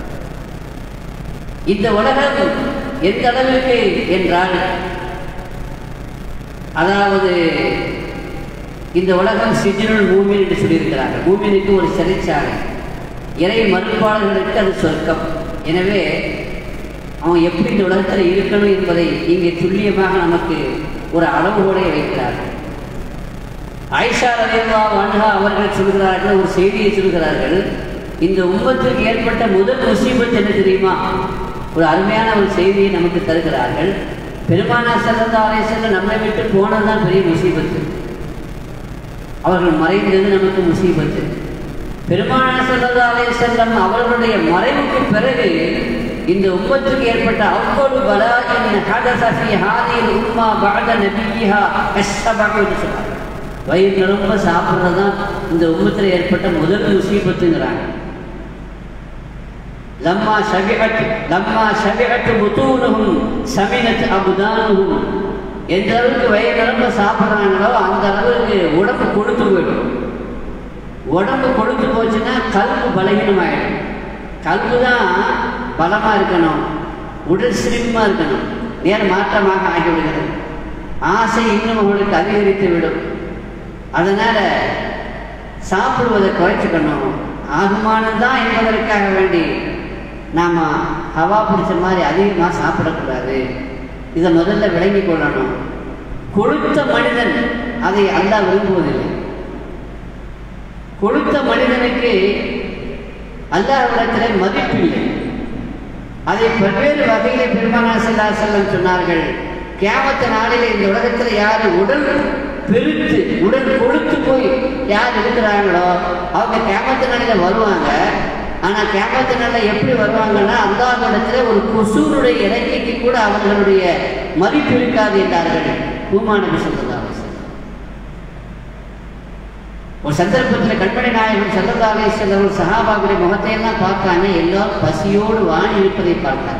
இந்த உலகம் எந்த அளவுக்கு என்றால், அதாவது இந்த உலகம் சிஜ்னுல் மூமின் என்று சொல்லியிருக்கிறார்கள். மூமினுக்கு ஒரு சிறைச்சாலை, இறை மறுப்பாளர்களுக்கு அது சொர்க்கம். எனவே அவன் எப்படி இந்த உலகத்தில் இருக்கணும் என்பதை இங்கே துல்லியமாக நமக்கு ஒரு அளவுகோலை வைக்கிறார்கள். ஆயிஷா ரலியல்லாஹு அன்ஹா அவர்கள் சொல்கிறார்கள், ஒரு செய்தியை சொல்கிறார்கள், இந்த உம்மத்திற்கு ஏற்பட்ட முதல் முசீபத் என்ன தெரியுமா? ஒரு அருமையான ஒரு செய்தியை நமக்கு தருகிறார்கள். பெருமானார் ஸல்லல்லாஹு அலைஹி வஸல்லம் நம்மை விட்டு போனதுதான் பெரிய முசீபத்து. அவர்கள் மறைந்தது நமக்கு முசீபத்து. பெருமானார் ஸல்லல்லாஹு அலைஹி வஸல்லம் அவர்களுடைய மறைவுக்கு பிறகு இந்த உம்மத்துக்கு ஏற்பட்ட அவ்வளவு பலாயின் ஹதஸ ஃபீ ஹாதிஹில் உம்மா பஅத நபியிஹா அஸ்ஸபஉ என்று சொன்னார். வயிறு நிரம்ப சாப்பிட்றது தான் இந்த உம்மத்தில் ஏற்பட்ட முதல் முசீபத்துங்கிறாங்க. லம்மா ஷபிஅத் லம்மா ஷபிஅத் புதூனுஹும் சமினத் அப்தானுஹும், எந்த அளவுக்கு வயிறு நிரம்ப சாப்பிட்றாங்களோ அந்த அளவுக்கு உடம்பு கொழுத்து போயிடும். உடம்பு கொழுத்து போச்சுன்னா கல்பு பலகீனமாயிடும். கல்பு தான் பலமாக இருக்கணும், உடல் ஸ்லிம்மாக இருக்கணும், நேர மாற்றமாக ஆகிவிடுகிறது. ஆசை இன்னும் அவங்களுக்கு அதிகரித்து விடும். அதனால் சாப்பிடுவதை குறைச்சிக்கணும். ஆகுமானந்தான் என்பதற்காக வேண்டி நாம் ஹவா பிடிச்ச மாதிரி அதிகமாக சாப்பிடக்கூடாது. இதை முதல்ல விளங்கி கொள்ளணும். கொழுத்த மனிதன் அதை அல்லாஹ் விரும்புவதில்லை. கொழுத்த மனிதனுக்கு அல்லாஹ்விடத்தில் மதிப்பில்லை. அதை பல்வேறு வகையிலே பெருமானார் ஸல்லல்லாஹு அலைஹி வஸல்லம் சொன்னார்கள். கியாமத் நாளில் இந்த உலகத்தில் யார் உடல் பெருத்து உடல் கொழுத்து போய் யார் இருக்கிறாங்களோ அவங்க கியாமத் நாளில் வருவாங்க. ஆனால் கியாமத் நாளில் எப்படி வருவாங்கன்னா அல்லாஹ்விடத்தில் ஒரு கொசூருடைய இறக்கைக்கு கூட அவர்களுடைய மதிப்பு இருக்காது என்றார்கள் பூமா நபி ஸல்லல்லாஹு அலைஹி வஸல்லம். ஒரு சந்தர்ப்பத்தில் கண்மணி நாயகம் ஸல்லல்லாஹு அலைஹி வஸல்லம் சஹாபாக்களுடைய முகத்தையெல்லாம் பார்த்தாங்க. எல்லோரும் பசியோடு வாணி இருப்பதை பார்த்தாங்க.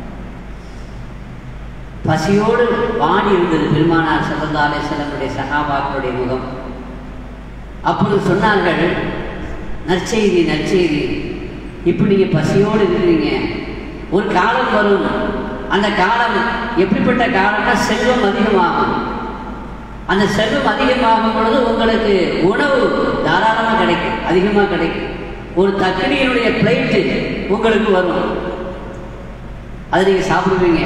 பசியோடு வாணி இருந்தது பெருமானார் ஸல்லல்லாஹு அலைஹி வஸல்லம் சஹாபாக்களுடைய முகம். அப்பொழுது சொன்னார்கள், நற்செய்தி நற்செய்தி, இப்படி நீங்கள் பசியோடு இருக்கிறீங்க. ஒரு காலம் வரும், அந்த காலம் எப்படிப்பட்ட காலம்னா செல்வம் அதிகமாகும். அந்த செல்வம் அதிகமாகும் பொழுது உங்களுக்கு உணவு தாராளமாக கிடைக்கும், அதிகமாக கிடைக்கும். ஒரு தக்கினியினுடைய பிளேட்டு உங்களுக்கு வரும், அதை நீங்கள் சாப்பிடுவீங்க.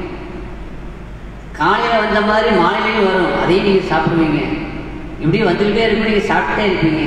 காலையில் வந்த மாதிரி மாலையிலையும் வரும், அதையும் நீங்கள் சாப்பிடுவீங்க. இப்படி வந்துக்கிட்டே இருக்கும், நீங்கள் சாப்பிட்டே இருப்பீங்க.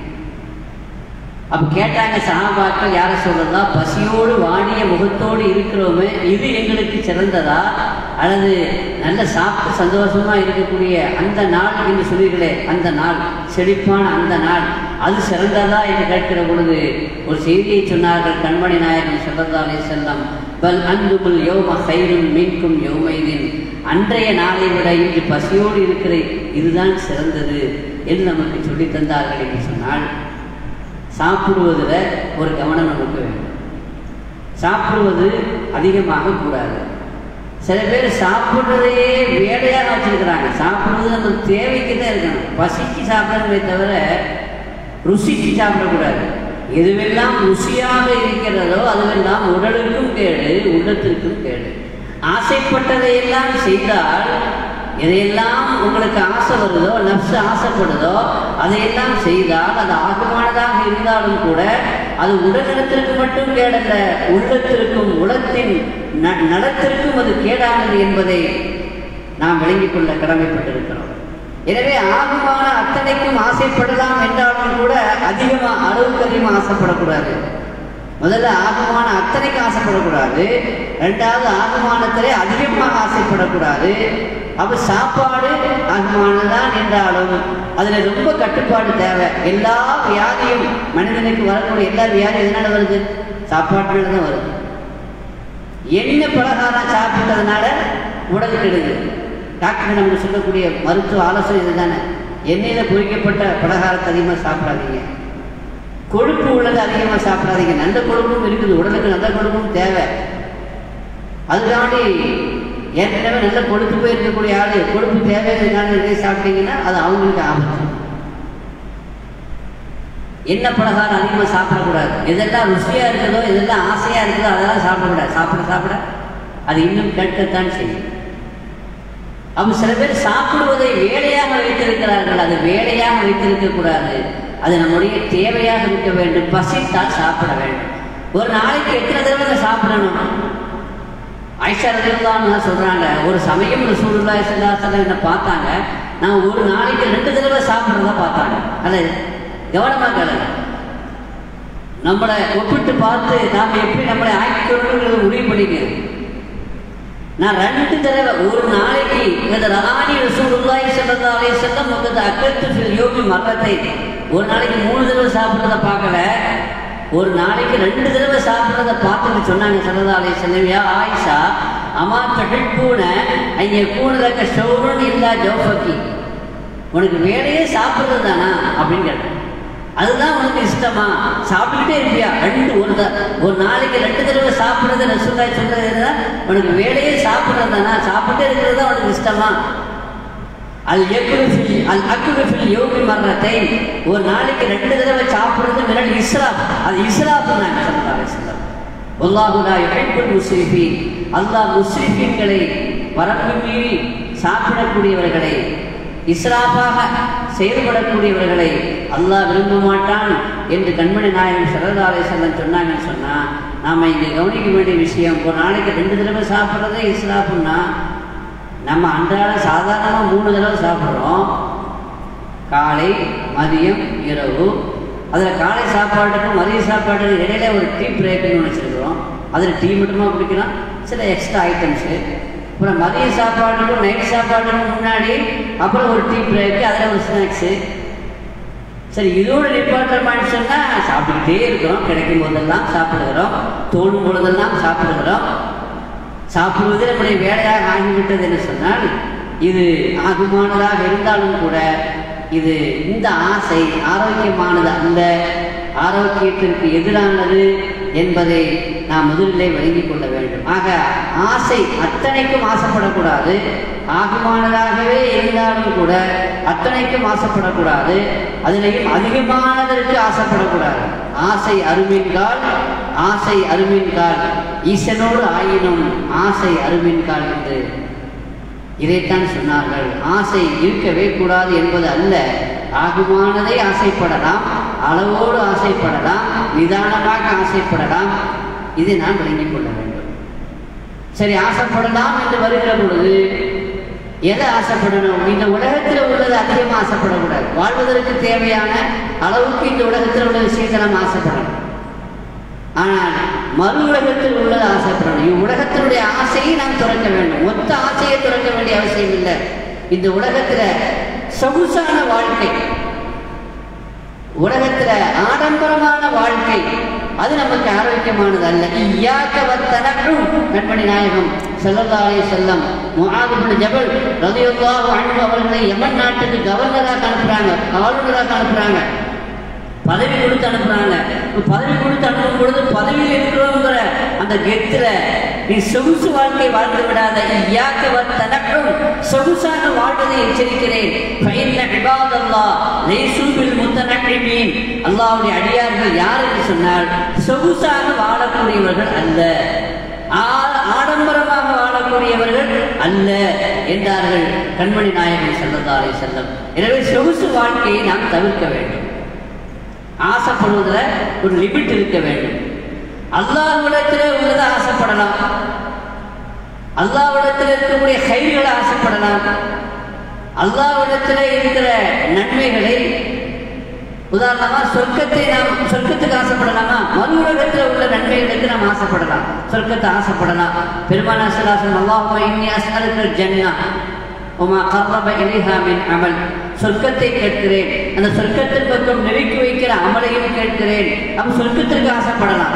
அப்போ கேட்டாங்க சஹாபாக்கள், யாரை சொல்றதா, பசியோடு வாடிய முகத்தோடு இருக்கிறோமே இது எங்களுக்கு சிறந்ததா, அல்லது நல்ல சாப்பிட்டு சந்தோஷமா இருக்கக்கூடிய அந்த நாள் என்று சொல்லுகிறே அந்த நாள், செழிப்பான அந்த நாள், அது சிறந்ததா என்று கேட்கிற பொழுது ஒரு செய்தியை சொன்னார்கள் கண்மணி நாயகம் ஸல்லல்லாஹு அலைஹி வஸல்லம், பல் அன்துமுல் யௌம கைருன் மின்கும் யௌமைதின், அன்றைய நாளை விட இன்று பசியோடு இருக்கிற இதுதான் சிறந்தது என்று நமக்கு சொல்லி தந்தார்கள் என்று சொன்னால், சாப்பிடுவதில் ஒரு கவனம் நமக்கு வேண்டும். சாப்பிடுவது அதிகமாக கூடாது. சில பேர் சாப்பிட்றதையே வேலையாக வச்சிருக்கிறாங்க. சாப்பிடுவது நம்ம தேவைக்கு தான் இருக்கணும், பசிக்கு சாப்பிடணுமே தவிர ருசிக்கு சாப்பிடக்கூடாது. எதுவெல்லாம் ருசியாக இருக்கிறதோ அதுவெல்லாம் உடலுக்கும் கேடு, உள்ளத்திற்கும் கேடு. ஆசைப்பட்டதையெல்லாம் செய்தால், எதையெல்லாம் உங்களுக்கு ஆசை வருதோ, நப்சு ஆசைப்படுதோ அதையெல்லாம் செய்தால் அது ஆகுமானதாக இருந்தாலும் கூட அது உடல்நலத்திற்கு மட்டும் கேடல்ல, உள்ளத்திற்கும் உலகத்தின் நலத்திற்கும் அது கேடானது என்பதை நாம் விளங்கிக் கொள்ள கடமைப்பட்டிருக்கிறோம். எனவே ஆகுமான அத்தனைக்கும் ஆசைப்படலாம் என்றாலும் கூட அதிகமாக அளவுக்கு அதிகமாக ஆசைப்படக்கூடாது. முதல்ல ஆகுமான அத்தனைக்கு ஆசைப்படக்கூடாது. ரெண்டாவது ஆகுமானத்திலே அதிகமாக ஆசைப்படக்கூடாது. அப்போ சாப்பாடு ஆகுமானதான் என்றாலும் அதில் ரொம்ப கட்டுப்பாடு தேவை. எல்லா வியாதியும் மனிதனுக்கு வரக்கூடிய எல்லா வியாதியும் எதனால வருது? சாப்பாட்டுனால தான் வருது. எண்ணெய் பலகாரம் சாப்பிட்டதுனால உடல் கெடுது. டாக்டர் நமக்கு சொல்லக்கூடிய மருத்துவ ஆலோசனை இது தானே, எண்ணெயில் பொரிக்கப்பட்ட பலகாரத்தை அதிகமாக சாப்பிடாதீங்க, கொழுப்பு உள்ளது அதிகமாக சாப்பிடாதீங்க. நல்ல கொழுப்பும் இருக்குது, உடலுக்கு நல்ல கொழுப்பும் தேவை. அதுக்காண்டி ஏற்கனவே நல்ல கொழுப்பு போய் இருக்கக்கூடிய ஆளு கொழுப்பு தேவையான நிறைய சாப்பிட்டீங்கன்னா அது அவங்களுக்கு ஆபத்து. எண்ணெய் பலகாரம் அதிகமாக சாப்பிடக்கூடாது. எதெல்லாம் ருசியாக இருக்குதோ, எதெல்லாம் ஆசையாக இருக்குதோ அதெல்லாம் சாப்பிடக்கூடாது. சாப்பிட சாப்பிட அது இன்னும் கேட்கத்தான் செய்யும். அவங்க சில பேர் சாப்பிடுவதை வேலையாக வைத்திருக்கிறார்கள். அது வேலையாக வைத்திருக்கக்கூடாது, அது நம்முடைய தேவையாக இருக்க வேண்டும். பசித்தால் சாப்பிட வேண்டும். ஒரு நாளைக்கு எத்தனை தடவை சாப்பிடணும்? ஆயிஷா ரலியல்லாஹு அன்ஹா சொல்றாங்க, ஒரு சமயம் ரசூலுல்லாஹி ஸல்லல்லாஹு அலைஹி வஸல்லம் என்ன பார்த்தாங்க, நான் ஒரு நாளைக்கு ரெண்டு தடவை சாப்பிட்றத பார்த்தாங்க. அதை கவனமாக கேளுங்க. நம்மளை ஒப்பிட்டு பார்த்து நாம் எப்படி நம்மளை ஆக்கிக்கொள்ளுங்கிறத முடிவு பண்ணிக்க. நான் ரெண்டு தடவை ஒரு நாளைக்கு ராணி ரசூலுல்லாஹி ஸல்லல்லாஹு அலைஹி வஸல்லம் முகத அக்கத்து ஃபில் யௌமி மர்ரத்தைன், ஒரு நாளைக்கு மூணு தடவை சாப்பிட்றத பார்க்கல, ஒரு நாளைக்கு ரெண்டு தடவை சாப்பிட்றத பார்த்துட்டு சொன்னாங்க ஸல்லல்லாஹு அலைஹி வஸல்லம், யா ஆயிஷா அமா தஹிப்பூன அன் யகூன லக ஷௌருன் இல்லா ஜௌஃபகி, உனக்கு வேலையே சாப்பிட்றது தானா அப்படின்னு கேட்டேன். அதுதான் உனக்கு இஷ்டமா? சாப்பிட்டுக்கிட்டே இருப்பியா? ரெண்டு ஒரு ஒரு நாளைக்கு ரெண்டு தடவை சாப்பிட்றது ரசூலுல்லாஹி சொல்றது உனக்கு வேலையே சாப்பிட்றது தானா? சாப்பிட்டே இருக்கிறது தான் உனக்கு இஷ்டமா? அல் யக்ருஃபி அல் அக்ருஃபில் யௌமி மர்ரத்தைன், ஒரு நாளைக்கு ரெண்டு தடவை சாப்பிட்றது மினல் இஸ்ராஃப், அது இஸ்ராஃப் தான் ஸல்லல்லாஹு அலைஹி வஸல்லம். வல்லாஹு லா யுஹிப்புல் முஸ்ரிஃபீன், அல்லாஹ் முஸ்ரிஃபீன்களை வரம்பு மீறி சாப்பிடக்கூடியவர்களை, இஸ்ராஃபாக செயல்படக்கூடியவர்களை அல்லாஹ் விரும்ப மாட்டான். என்று கண்மணி நாயகம் ஸல்லல்லாஹு அலைஹி வஸல்லம் சொன்னாங்கன்னு சொன்னால் நாம் இங்கே கவனிக்க வேண்டிய விஷயம், ஒரு நாளைக்கு ரெண்டு தடவை சாப்பிட்றதே இஸ்ராஃப்னா நம்ம அன்றாட சாதாரணமாக மூணு தடவை சாப்பிட்றோம், காலை மதியம் இரவு. அதில் காலை சாப்பாட்டுக்கும் மதிய சாப்பாட்டுக்கும் இடையில ஒரு டீ பிரேக்குன்னு வச்சுருக்கிறோம், அதில் டீ மட்டுமா குடிக்கலாம், சில எக்ஸ்ட்ரா ஐட்டம்ஸு. அப்புறம் மதிய சாப்பாட்டுக்கும் நைட் சாப்பாட்டுக்கும் முன்னாடி அப்புறம் ஒரு டீ பிரேக்கு, அதில் ஒரு ஸ்நாக்ஸு. சரி, இதோட நிப்பாட்டமான்னு சொன்னால் சாப்பிட்டுக்கிட்டே இருக்கிறோம், கிடைக்கும் போதெல்லாம் சாப்பிடுகிறோம், தோணும் பொழுதெல்லாம் சாப்பிடுகிறோம். சாப்பிடுவது நம்முடைய வேலையாக ஆகிவிட்டது என்று சொன்னால் இது ஆகுமானதாக இருந்தாலும் கூட இது இந்த ஆசை ஆரோக்கியமானது அல்ல, ஆரோக்கியத்திற்கு எதிரானது என்பதை நாம் முதலிலே விளங்கிக் கொள்ள வேண்டும். ஆக ஆசை அத்தனைக்கும் ஆசைப்படக்கூடாது, ஆகுமானதாகவே இருந்தாலும் கூட அத்தனைக்கும் ஆசைப்படக்கூடாது, அதிலையும் அதிகமானதற்கு ஆசைப்படக்கூடாது. ஆசை அருமின்கால் ஆசை அருமின்கால் ஈசனோடு ஆயினும் ஆசை அருமின்கால் என்று இதைத்தான் சொன்னார்கள். ஆசை இருக்கவே கூடாது என்பது அல்ல, ஆகுமானதை ஆசைப்படலாம், அளவோடு ஆசைப்படலாம், நிதானமாக ஆசைப்படலாம். இதை நாம் விளங்கிக் கொள்ள வேண்டும். சரி, ஆசைப்படலாம் என்று வருகிற பொழுது எதை ஆசைப்படணும்? இந்த உலகத்தில் உள்ளது அதிகமாக ஆசைப்படக்கூடாது. வாழ்வதற்கு தேவையான அளவுக்கு இந்த உலகத்தில் உள்ள விஷயத்தை நாம் ஆசைப்படணும். ஆனால் மறு உலகத்தில் உள்ளது ஆசைப்படணும். இவ்வுலகத்தினுடைய ஆசையை நாம் துறக்க வேண்டும். மொத்த ஆசையை துறக்க வேண்டிய அவசியம் இல்லை. இந்த உலகத்தில் சொகுசான வாழ்க்கை, உலகத்தில் ஆடம்பரமான வாழ்க்கை, அது நமக்கு ஆரோக்கியமானது அல்ல. இய்யாக்கவத்தனக்கும் கண்மணி நாயகம் ஸல்லல்லாஹு அலைஹி வஸல்லம் முஆத் இப்னு ஜபல் ரலியல்லாஹு அன்ஹு அவர்களை யமன் நாட்டுக்கு கவர்னராக அனுப்புறாங்க, ஆளுநராக அனுப்புறாங்க, பதவி கொடுத்து அனுப்புறாங்க. பதவி கொடுத்து அனுப்பும் பொழுது பதவியில் இருக்கிறோங்கிற அந்த கெத்துல நீ சொகுசு வாழ்க்கை வாழ்ந்து விடாத, இய்யாக்கவத்தனக்கும் சொகுசாக வாழ்வதை எச்சரிக்கிறேன். ஃபஇன்ன இபாதல்லாஹ் லைஸு பில் முத்தனக்கிமீன், அல்லாஹ்வுடைய அடியார்கள் யார் என்று சொன்னால் சொகுசாக வாழக்கூடியவர்கள் அல்ல, ஆடம்பரமாக வாழக்கூடியவர்கள் அல்ல என்றார்கள் கண்மணி நாயகம் ஸல்லல்லாஹு அலைஹி வஸல்லம். எனவே சொகுசு வாழ்க்கையை நாம் தவிர்க்க வேண்டும். ஆசைப்படுவதில் ஒரு லிமிட் இருக்க வேண்டும். அல்லாஹ்விடத்திலே உள்ளதை ஆசைப்படலாம், அல்லாஹ்விடத்தில் இருக்கக்கூடிய கைகளை ஆசைப்படலாம், அல்லாஹ்விடத்தில் இருக்கிற நன்மைகளை, உதாரணமா சொர்க்கத்தை நாம் சொர்க்கத்துக்கு ஆசைப்படலாமா, மறு உலகத்தில் உள்ள நன்மைகளுக்கு நாம் ஆசைப்படலாம், சொர்க்கத்தை ஆசைப்படலாம். பெருமானார் ஸல்லல்லாஹு அலைஹி வஸல்லம் அல்லாஹும்ம இன்னி அஸ்அலுக்கல் ஜன்னah வமா கர்ரப இலைஹா மின் அமல், சொர்க்கத்தை கேட்கிறேன், அந்த சொர்க்கத்தின் பக்கம் நெருக்கி வைக்கிற அமலையும் கேட்கிறேன். அப்ப சொர்க்கத்திற்கு ஆசைப்படலாம்.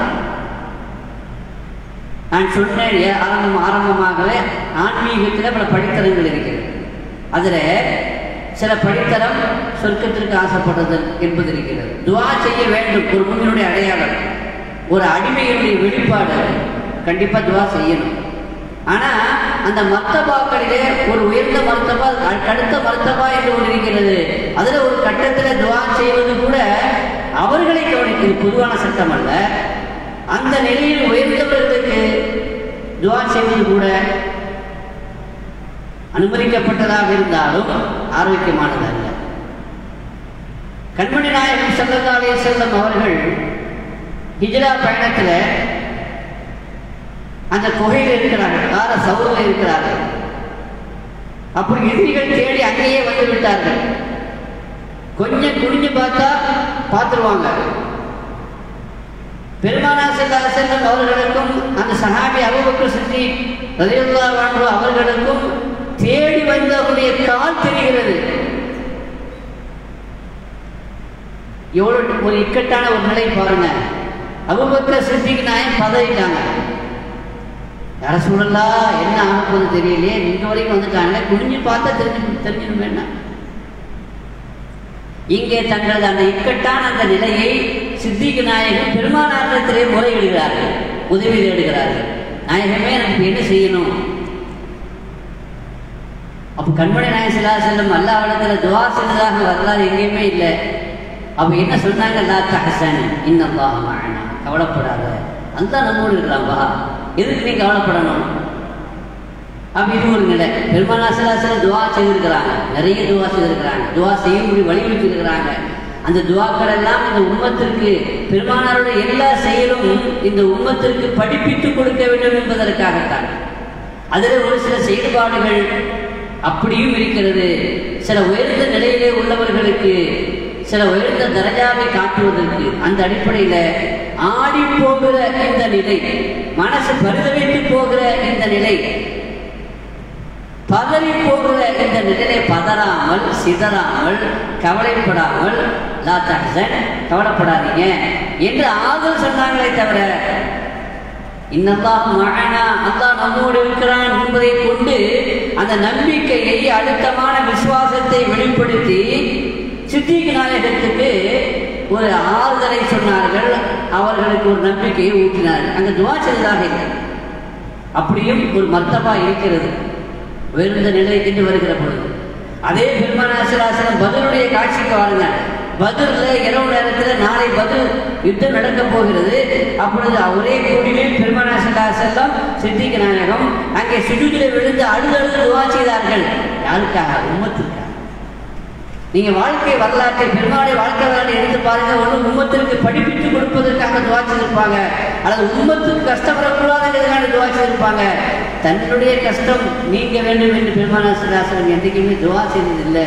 நான் சொன்னேன் ஆரம்பம் ஆரம்பமாகவே ஆன்மீகத்தில் பல படித்தரங்கள் இருக்கிறது. அதில் சில படித்தரம் சொர்க்கத்திற்கு ஆசைப்படுறது என்பது இருக்கிறது. துஆ செய்ய வேண்டும், ஒரு முன்னுடைய அடையாளம், ஒரு அடிமையினுடைய வெளிப்பாடு, கண்டிப்பாக துஆ செய்யணும். ஆனால் அந்த மர்த்தபாக்களிலே ஒரு உயர்ந்த மர்த்தபா, அடுத்த மர்த்தபா என்று ஒன்று இருக்கிறது. அதில் ஒரு கட்டத்தில் துஆ செய்வது கூட அவர்களை கவனிக்கிறது, பொதுவான சட்டம் அல்ல. அந்த நிலையில் உயர்ந்தவர்களுக்கு துஆ செய்வது கூட அனுமதிக்கப்பட்டதாக இருந்தாலும் ஆரோக்கியமானது அல்ல. கண்மணி நாயகம் ஸல்லல்லாஹு அலைஹி வஸல்லம் அவர்கள் ஹிஜ்ரா பயணத்தில் அந்த குகையில் இருக்கிறார்கள், கார சவுரில் இருக்கிறார்கள். அப்படி எதிரிகள் தேடி அங்கேயே வந்து விட்டார்கள். கொஞ்சம் குனிஞ்சு பார்த்தா பார்த்துருவாங்க. பெருமானார் ஸல்லல்லாஹு அலைஹி வஸல்லம் அவர்களுக்கும் அந்த சஹாபி அபூபக்கர் சித்திக் ரலியல்லாஹு அன்ஹு அவர்களுக்கும் தேடி வந்தவருடைய கால் தெரிகிறது. எவ்வளவு ஒரு இக்கட்டான ஒரு நிலை பாருங்க. அபூபக்கர் சித்திக் நாயகம் பதவிட்டாங்க. யார சூழலாம் என்ன ஆகும்போது தெரியலையே, இங்க வரைக்கும் வந்துட்டாங்க, குனிஞ்சு பார்த்தா தெரிஞ்சு தெரிஞ்சிடும் என்ன. இங்கே தங்களது அந்த இக்கட்டான அந்த நிலையை சித்திக் நாயகம் பெருமானாரிடத்திலே முறையிடுகிறார்கள், உதவி தேடுகிறார்கள். நாயகமே எனக்கு என்ன செய்யணும்? அப்போ கண்மணி நாயகம் ஸல்லல்லாஹு அலைஹி வஸல்லம் அல்லாஹ்விடத்தில் துஆ செய்ததாக வரலாறு எங்கேயுமே இல்லை. அப்போ என்ன சொன்னாங்க? லா தஹ்சன் இன்னல்லாஹ மஅனா, கவலைப்படாத, அல்லாஹ் நம்மோடு இருக்கிறான், வா, எதுக்கு நீ கவலைப்படணும்? அப்போ இது ஒரு நிலை. பெருமானார் ஸல்லல்லாஹு அலைஹி வஸல்லம் துஆ செய்திருக்கிறாங்க, நிறைய துஆ செய்திருக்கிறாங்க, துஆ செய்யும்படி வலியுறுத்தியிருக்கிறாங்க. அந்த துவாக்கள் எல்லாம் இந்த உம்மத்திற்கு பெருமானாருடைய எல்லா செயலும் இந்த உம்மத்திற்கு படிப்பித்து கொடுக்க வேண்டும் என்பதற்காகத்தான். அதில் ஒரு சில செயல்பாடுகள் அப்படியும் இருக்கிறது. சில உயர்ந்த நிலையிலே உள்ளவர்களுக்கு சில உயர்ந்த தரஜாவை காட்டுவதற்கு அந்த அடிப்படையில் ஆடி போகிற இந்த நிலை, மனசு பரிதவித்து போகிற இந்த நிலை, பதறி போகிற இந்த நிலையை பதறாமல் சிதறாமல் கவலைப்படாமல் லா தஹ்சன் கவலைப்படாதீங்க என்று ஆதல் சொன்னாங்களே தவிர இன்னல்லாஹ் மஅனா அல்லாஹ் நம்மோடு இருக்கிறான் என்பதை கொண்டு அந்த நம்பிக்கையை அழுத்தமான விசுவாசத்தை வெளிப்படுத்தி சித்திக் நாயகத்துக்கு ஒரு ஆறுதலை சொன்னார்கள், அவர்களுக்கு ஒரு நம்பிக்கையை ஊற்றினார்கள். அங்கே துவா செய்ததாக இல்லை. அப்படியும் ஒரு மர்த்தபா இருக்கிறது உயர்ந்த நிலை என்று வருகிற பொழுது. அதே பெருமானார் ஸல்லல்லாஹு அலைஹி வஸல்லம் பத்ருடைய காட்சிக்கு வாருங்க. பத்ர்ல இரவு நேரத்தில் நாளை பத்ர் யுத்தம் நடக்க போகிறது. அப்பொழுது ஒரே கூடியில் பெருமானார் ஸல்லல்லாஹு அலைஹி வஸல்லம் சித்திக் நாயகம் அங்கே சுஜூதிலே விழுந்து அழுது அழுது துவா செய்தார்கள். யாருக்காக? உம்மத்துக்காக. நீங்க வாழ்க்கை வரலாற்றை பெருமாளுடைய வாழ்க்கை வரலாற்றை எடுத்து பாருங்க. ஒன்று உம்மத்திற்கு படிப்பித்து கொடுப்பதற்காக துவா செய்திருப்பாங்க, அல்லது உம்மத்துக்கு கஷ்டம் வரக்கூடாதுங்கிறதுக்காக துவா செய்திருப்பாங்க. தன்னுடைய கஷ்டம் நீங்க வேண்டும் என்று பெருமானார் ஸல்லல்லாஹு அலைஹி வஸல்லம் என்றைக்குமே துவா செய்ததில்லை.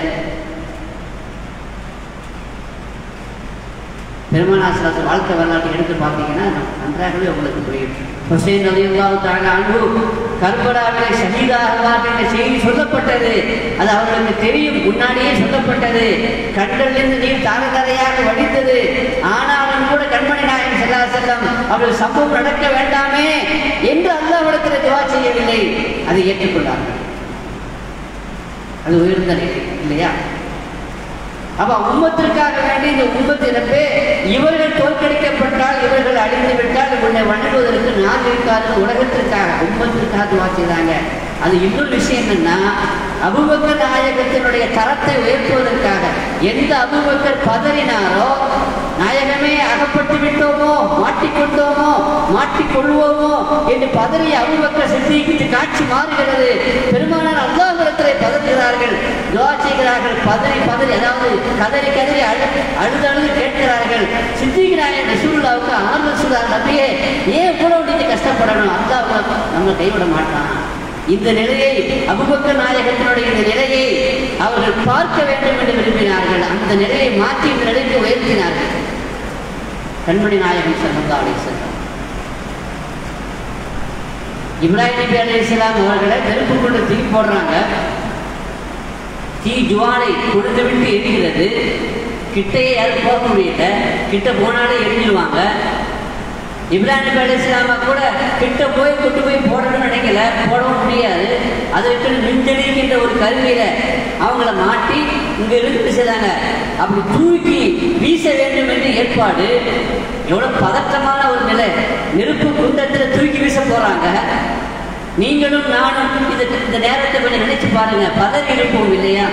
பெருமானார் ஸல்லல்லாஹு அலைஹி வஸல்லம் வாழ்க்கை வரலாற்றை எடுத்து பார்த்தீங்கன்னா நன்றாகவே உங்களுக்கு புரியும். ஹுசைன் ரலியல்லாஹு தஆலா அன்ஹு கர்பலாவிலே ஷஹீதாகுவார் என்ற செய்தி சொல்லப்பட்டது. அது அவர்களுக்கு தெரியும், முன்னாடியே சொல்லப்பட்டது. கண்களிலிருந்து நீர் தாரதாரையாக வடித்தது. ஆனாலும் கூட கண்மணி நாயகம் ஸல்லல்லாஹு அலைஹி வஸல்லம் அவர்கள் சம்பவம் நடக்க வேண்டாமே என்று அல்லாஹ்விடத்தில் துஆ செய்யவில்லை, அதை ஏற்றுக்கொண்டார்கள். அது உயர்ந்த நிலை இல்லையா? அப்ப உம்மத்திற்காக வேண்டி இந்த உம்மத்தினப்பே இவர்கள் தோற்கடிக்கப்பட்டால், இவர்கள் அழிந்து விட்டால் உன்னை வணங்குவதற்கு நான் இருக்காது, உலகத்திற்காக உம்மத்திற்காக துவா செய்தாங்க. அது இன்னொரு விஷயம் என்னன்னா, அபூபக்கர் நாயகத்தினுடைய தரத்தை உயர்த்துவதற்காக எந்த அபூபக்கர் பதறினாரோ, நாயகமே அகப்பட்டு விட்டோமோ, மாட்டிக்கொண்டோமோ, மாட்டிக்கொள்வோமோ என்று பதறிய அபூபக்கர் சித்திக்கு காட்சி மாறுகிறது. பெருமானார் அல்லாஹ்விடத்திலே பதறுகிறார்கள், துஆ செய்கிறார்கள். பதறி பதறி அதாவது கதறி கதறி அழு அழுது அழுது கேட்கிறார்கள். சித்திக் நாயகம் ரசூலுல்லாஹ்வுக்கு ஆறுதல் சொல்றார், நபியே ஏன் இவ்வளவு நீங்க கஷ்டப்படணும், அல்லாஹ் நம்ம கைவிட மாட்டான். இந்த நிலையை அபூபக்கர் நாயகத்தினுடைய இந்த நிலையை அவர்கள் பார்க்க வேண்டும் என்று விரும்பினார்கள். அந்த நிலையை மாற்றி இந்த நிலைக்கு உயர்த்தினார்கள். கண்மணி நாயகம் ஸல்லல்லாஹு அலைஹி வஸல்லம் இப்ராஹிம் நபி அலைஹிஸ்ஸலாம் அவர்களை நெருப்பு கொண்டு தீ போடுறாங்க. தீ ஜுவாலை கொடுத்து விட்டு எரிகிறது. கிட்டையே யாரும் போக முடியல, கிட்ட போனாலே எரிஞ்சிடுவாங்க. இப்ராஹிம் நபி அலைஹிஸ்ஸலாம கூட கிட்ட போய் கொண்டு போய் போடணும்னு நினைக்கல, போடவும் முடியாது. அதற்கு மின்தெளிக்கின்ற ஒரு கருவியில அவங்கள மாட்டி இங்க இருந்து செய்தாங்க. அப்படி தூக்கி வீச வேண்டும் என்று ஏற்பாடு. எவ்வளவு பதற்றமான ஒரு நிலை. நெருப்பு குண்டத்தில் தூக்கி வீச போறாங்க. நீங்களும் நானும் இதுக்கு இந்த நேரத்தை கொஞ்சம் நினைச்சு பாருங்க. பதறி இருப்போம் இல்லையா?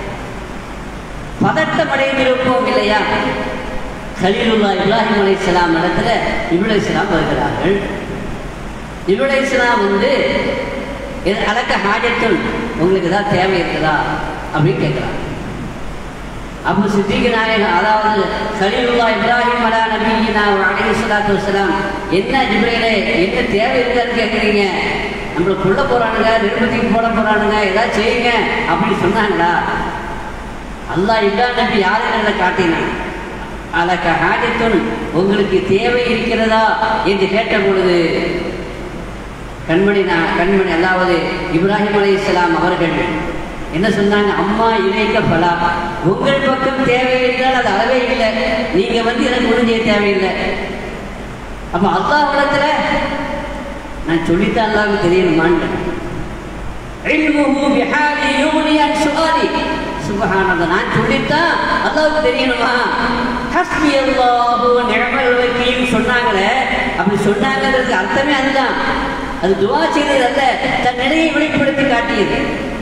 பதட்டம் அடைந்திருப்போம் இல்லையா? கலீலுல்லாஹ் இப்ராஹிம் அலைஹிஸ்ஸலாம் இடத்துல இப்ராஹிம் அலைஹிஸ்ஸலாம் வருகிறார்கள். இப்ராஹிம் அலைஹிஸ்ஸலாம் வந்து அலக்க ஹாஜத்துல், உங்களுக்கு ஏதாவது தேவை இருக்குதா அப்படின்னு கேட்குறாங்க. அப்போ சித்திக் நாயகம் அதாவது கலீலுல்லாஹ் இப்ராஹிம் அலா நபியினா அலைஹிஸ்ஸலாத்து வஸ்ஸலாம், என்ன ஜிப்ரீலே என்ன தேவை இருக்கான்னு கேட்குறீங்க? நம்மளை கொல்ல போறானுங்க, நிர்பந்திக்கு போட போறானுங்க, ஏதாவது செய்யுங்க அப்படின்னு சொன்னாங்களா? அல்லாஹ் இப்ராஹிம் நபி யாருன்னு காட்டினான். அலக்க ஹாஜத்துன், உங்களுக்கு தேவை இருக்கிறதா என்று கேட்ட பொழுது கண்மணி கண்மணி அதாவது இப்ராஹிம் அலைஹிஸ்ஸலாம் அவர்கள் என்ன சொன்னாங்க? அம்மா இலைக்க பலா, உங்கள் பக்கம் தேவை என்றால் அது அளவே இல்லை, நீங்க வந்து எனக்கு உதவிய தேவையில்லை. அப்ப அல்லாஹ்விடத்துல நான் சொல்லித்தான் அல்லாஹ்வுக்கு தெரியணுமான்னு. இல்முஹு பிஹாலி யுக்னி அன் சுஆலி, சுப்ஹானல்லாஹ், நான் சொல்லித்தான் அல்லாஹ்வுக்கு தெரியணுமா? ஹஸ்பி அல்லாஹு வ நிஅமல் வக்கீல் சொன்னாங்களே, அப்படி சொன்னாங்கிறதுக்கு அர்த்தமே அதுதான். அது துஆ செய்தது அல்ல, தன் நிலையை வெளிப்படுத்தி காட்டியது.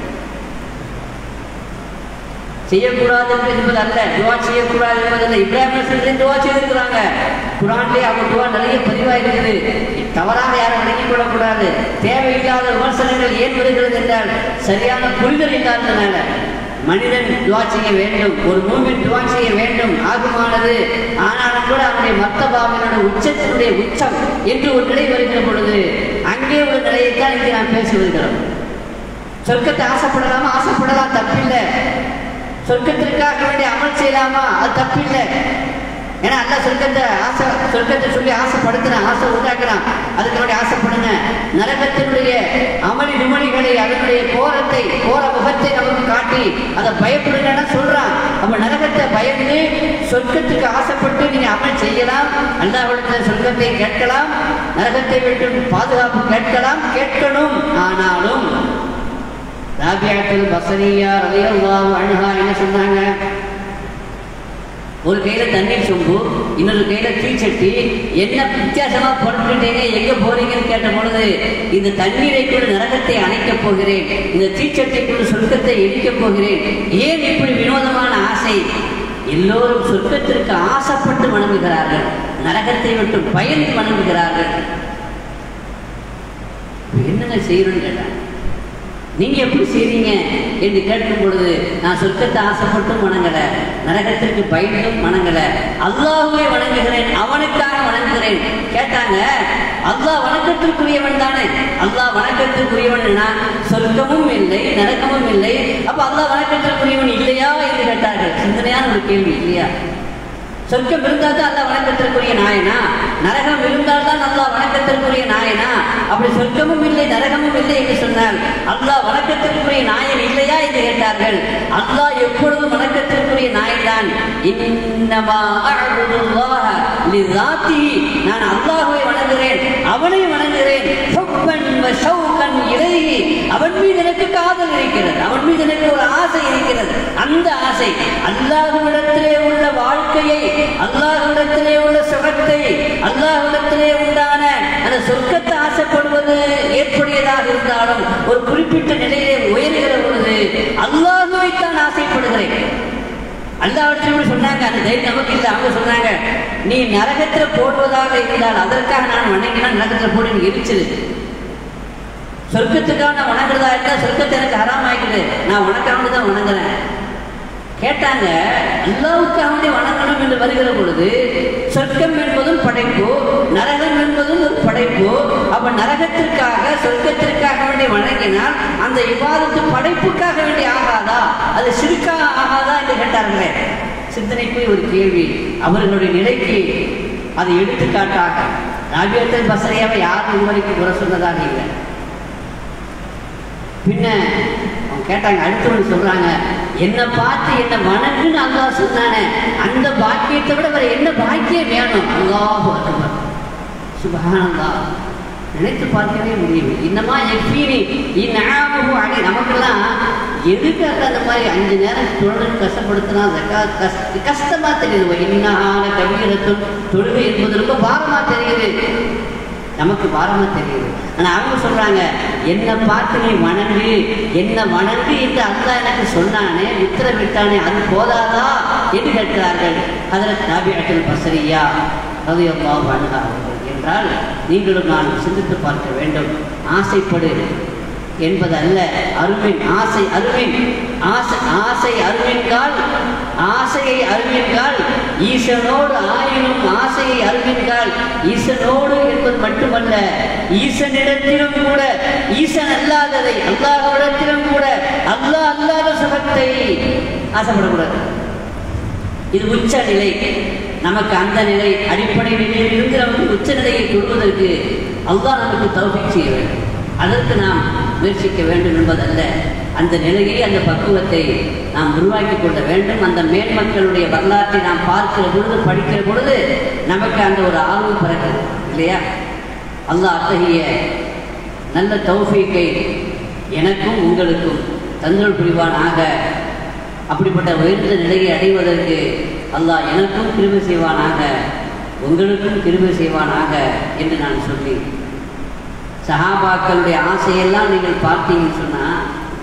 செய்யக்கூடாது என்பது அல்ல, துஆ செய்யக்கூடாது என்பது அல்ல. இப்ராஹிம் அலைஹிஸ்ஸலாம் துஆ செய்திருக்கிறாங்க. குர்ஆனிலே அவங்க துஆ நிறைய பதிவாகிறது. தவறாக யாரும் விளங்கிக் கொள்ளக்கூடாது. தேவையில்லாத விமர்சனங்கள் ஏன் வருகிறது என்றால் சரியான புரிதல் இல்லாததுனால. மனிதன் துவா செய்ய வேண்டும், ஒரு மூமின் துவா செய்ய வேண்டும், ஆகுமானது. ஆனாலும் கூட அவனுடைய மர்த்தபாவினோட உச்சத்தினுடைய உச்சம் என்று ஒரு நிலை வருகிற பொழுது அங்கே ஒரு நிலையைத்தான் இங்கே நாம் பேசி வருகிறோம். சொர்க்கத்தை ஆசைப்படலாமா? ஆசைப்படலாம், தப்பில்லை. சொர்க்கத்திற்காக வேண்டிய அமல் செய்யலாமா? அது தப்பில்லை. ஏன்னா அல்ல சொர்க்கத்தை ஆசை சொர்க்கத்தை சொல்லி ஆசைப்படுத்தின ஆசை உண்டாக்கலாம், அதுக்கு வேண்டிய ஆசைப்படுங்க. நரகத்தினுடைய அமளி நுமணிகளை, அதனுடைய கோரத்தை கோர முகத்தை நமக்கு காட்டி அதை பயப்படுங்கன்னா சொல்றான். அப்ப நரகத்தை பயந்து சொர்க்கத்துக்கு ஆசைப்பட்டு நீங்க அமல் செய்யலாம், அல்லாஹ்விடத்தில் சொர்க்கத்தை கேட்கலாம், நரகத்தை விட்டு பாதுகாப்பு கேட்கலாம், கேட்கணும். ஆனாலும் ராபியாத்துல் பஸரியா ரலியல்லாஹு அன்ஹா என்ன சொன்னாங்க? ஒரு கையில தண்ணீர் சொம்பு, இன்னொரு கையில தீச்சட்டி, என்ன வித்தியாசமா பொருட்கிட்டீங்க, எங்க போறீங்கன்னு கேட்ட பொழுது இந்த தண்ணீரை கூட நரகத்தை அணைக்கப் போகிறேன், இந்த தீச்சட்டிக்குள் சொர்க்கத்தை எரிக்கப் போகிறேன். ஏன் இப்படி வினோதமான ஆசை? எல்லோரும் சொர்க்கத்திற்கு ஆசைப்பட்டு வணங்குகிறார்கள், நரகத்தை விட்டு பயந்து வணங்குகிறார்கள். என்னங்க செய்யணும்னு கேட்டாங்க. நீங்க எப்படி செய்றீங்க என்று கேட்கும் பொழுது நான் சொர்க்கத்தை ஆசைப்பட்டும் வணங்கல, நரகத்திற்கு பயந்தும் வணங்கல, அல்லாஹ்வை வணங்குகிறேன், அவனுக்காக வணங்குகிறேன். கேட்டாங்க, அல்லாஹ் வணக்கத்திற்குரியவன் தானே? அல்லாஹ் வணக்கத்திற்குரியவன் சொர்க்கமும் இல்லை நரகமும் இல்லை, அப்ப அல்லாஹ் வணக்கத்திற்குரியவன் இல்லையா என்று கேட்டார்கள். சிந்தனையான ஒரு கேள்வி இல்லையா? சொர்க்கம் இருந்தால் தான் அல்லாஹ் வணக்கத்திற்குரிய நாயனா, நரகம் இருந்தால் தான் அல்லாஹ் வணக்கத்திற்குரிய நாயனா? அப்படி சொர்க்கமும் இல்லை நரகமும் இல்லை என்று சொன்னால் அல்லாஹ் வணக்கத்திற்குரிய நாயன் இல்லையா என்று கேட்டார்கள். அல்லாஹ் எப்பொழுதும் வணக்கத்திற்குரிய நாயன் தான். இன்னமா அஅ்புதுல்லாஹ லிஸாத்திஹி, நான் அல்லாஹ்வை வணங்குகிறேன், அவனை வணங்குகிறேன். ஹுப்பன் வ ஷௌகன் இலைஹி, அவன் மீது எனக்கு காதல் இருக்கிறது, அவன் மீது எனக்கு ஒரு ஆசை இருக்கிறது. அந்த ஆசை அல்லாஹ்விடத்திலே உள்ள வாழ்க்கையை, அல்லாஹ்விடத்திலே உள்ள சுகத்தை, அல்லாஹ்விடத்திலே உண்டான அந்த சொர்க்கத்தை ஆசைப்படுவது ஏற்புடையதாக இருந்தாலும் ஒரு குறிப்பிட்ட நிலையிலே உயர்கிற பொழுது அல்லாஹ்வைத்தான் ஆசைப்படுகிறேன். அல்லாஹ்விடத்தில் சொன்னாங்க, அந்த தைரியம் நமக்கு இல்லை. அவங்க சொன்னாங்க, நீ நரகத்தில் போடுவதாக இருந்தால் அதற்காக நான் வணங்கினா நரகத்தில் போட்டு எனக்கு எரிச்சது. சொர்க்கத்துக்காக நான் வணங்குறதா இருந்தால் சொர்க்கத்தை எனக்கு ஹராம் ஆகிக்குது, நான் வணக்காம தான் வணங்குறேன். கேட்டாங்க, அல்லாஹ்வுக்காக வேண்டி வணங்கணும் என்று வருகிற பொழுது சொர்க்கம் என்பதும் படைப்பு, நரகம் என்பதும் ஒரு படைப்பு. அப்ப நரகத்திற்காக சொர்க்கத்திற்காக வேண்டி வணங்கினால் அந்த இபாதத்து படைப்புக்காக வேண்டி ஆகாதா, அது சிறுக்காக ஆகாதா என்று கேட்டார்களே. சிந்தனைக்கு ஒரு கேள்வி. அவர்களுடைய நிலைக்கு அதை எடுத்துக்காட்டாக ராபியாத்துல் பஸரியாவை யாரும் இதுவரைக்கும் குறை சொன்னதாக இல்லை. பின்ன கேட்டாங்க, அடுத்தவன் சொல்றாங்க, என்ன பார்த்து என்ன வணங்குன்னு அல்லாஹ் சொன்னானே, அந்த பாக்கியத்தை விட வேற என்ன பாக்கியம் வேணும்? அல்லாஹு அக்பர், சுப்ஹானல்லாஹ். நினைத்து பார்க்கவே முடியும். இன்னமா எஃபீனி இந்நாமஹு அலி, நமக்கெல்லாம் எதுக்காக அந்த மாதிரி அஞ்சு நேரம் தொழில் கஷ்டப்படுத்தினா கஷ்ட கஷ்டமா தெரியுது. இன்னஹால கபீரத்துன், தொழுகை என்பது ரொம்ப பாரமா தெரியுது, நமக்கு பாரமா தெரியுது. ஆனா அவங்க சொல்றாங்க, என்ன பார்த்து நீ வணங்கு, என்ன வணங்கு என்று அல்லாஹ் எனக்கு சொன்னானே, உத்தரவிட்டானே, அது போதாதா என்று கேட்கிறார்கள். ஹஜ்ரத் ராபியாத்துல் பஸரியா ரலியல்லாஹு அன்ஹா என்றால் நீங்களும் நான் சிந்தித்து பார்க்க வேண்டும். ஆசைப்படு என்பது அல்ல, அருமின் ஆசை, அருமின் ஆசை, ஆசை அருமின்கால், ஆசையை அருமின்கால் ஈசனோடு ஆயினும் ஆசையை அருமின்கால், ஈசனோடு என்பது மட்டுமல்ல, ஈசனிடத்திலும் கூட ஈசன் அல்லாததை, அல்லாஹ்விடத்திலும் கூட அல்லாஹ் அல்லாத சுகத்தை ஆசைப்படக்கூடாது. இது உச்ச நிலை. நமக்கு அந்த நிலை, அடிப்படை நிலையில் இருந்து நமக்கு உச்ச நிலையை கொடுப்பதற்கு அல்லாஹ் நமக்கு தௌஃபீக் செய்ய வேண்டும். அதற்கு நாம் முயற்சிக்க வேண்டும் என்பதல்ல, அந்த நிலையை, அந்த பக்குவத்தை நாம் உருவாக்கி கொள்ள வேண்டும். அந்த மேன்மக்களுடைய வரலாற்றை நாம் பார்க்கிற பொழுது, படிக்கிற பொழுது நமக்கு அந்த ஒரு ஆர்வம் பிறக்குது இல்லையா? அல்லாஹ் அத்தகைய நல்ல தௌஃபீக்கை எனக்கும் உங்களுக்கும் தந்தல் புரிவானாக. அப்படிப்பட்ட உயர்ந்த நிலையை அடைவதற்கு அல்லாஹ் எனக்கும் கிருபை செய்வானாக, உங்களுக்கும் கிருபை செய்வானாக என்று நான் சொல்லி, சஹாபாக்களுடைய ஆசையெல்லாம் நீங்கள் பார்த்தீங்கன்னு சொன்னால்,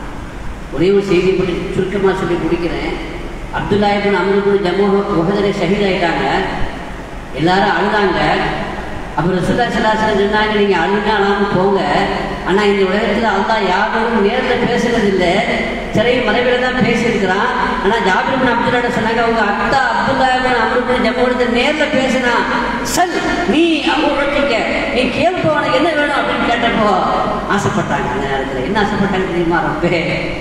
ஒரே ஒரு செய்தி பற்றி சுருக்கமாக சொல்லி முடிக்கிறேன். அப்துல்லா இப்னு அம்ர் இப்னு ஜமூஹ் உஹதிலே ஷஹீத் ஆகிட்டாங்க. எல்லாரும் அழுதாங்க. அப்போ ரசூலுல்லாஹி ஸல்லல்லாஹு அலைஹி வஸல்லம் சொன்னாங்க, நீங்கள் அழுனா அழாமல் போங்க, ஆனால் இந்த உலகத்தில் அல்லாஹ் யாரோடும் நேரில் பேசுறதில்லை, திரை மறைவில் தான் பேசியிருக்கிறான். ஆனால் ஜாபிர் இப்னு அப்துல்லாஹ் சொன்னாங்க, அவங்க அத்தா அப்துல்லாஹ் இப்னு அம்ர் இப்னு ஜம்முஹ் நேரில் பேசினா, சல் நீ அபூபக்கர் நீ கேள்பவன என்ன வேணும் அப்படின்னு கேட்டப்போ ஆசைப்பட்டாங்க. அந்த நேரத்தில் என்ன ஆசைப்பட்டாங்க தெரியுமா? ரப்பே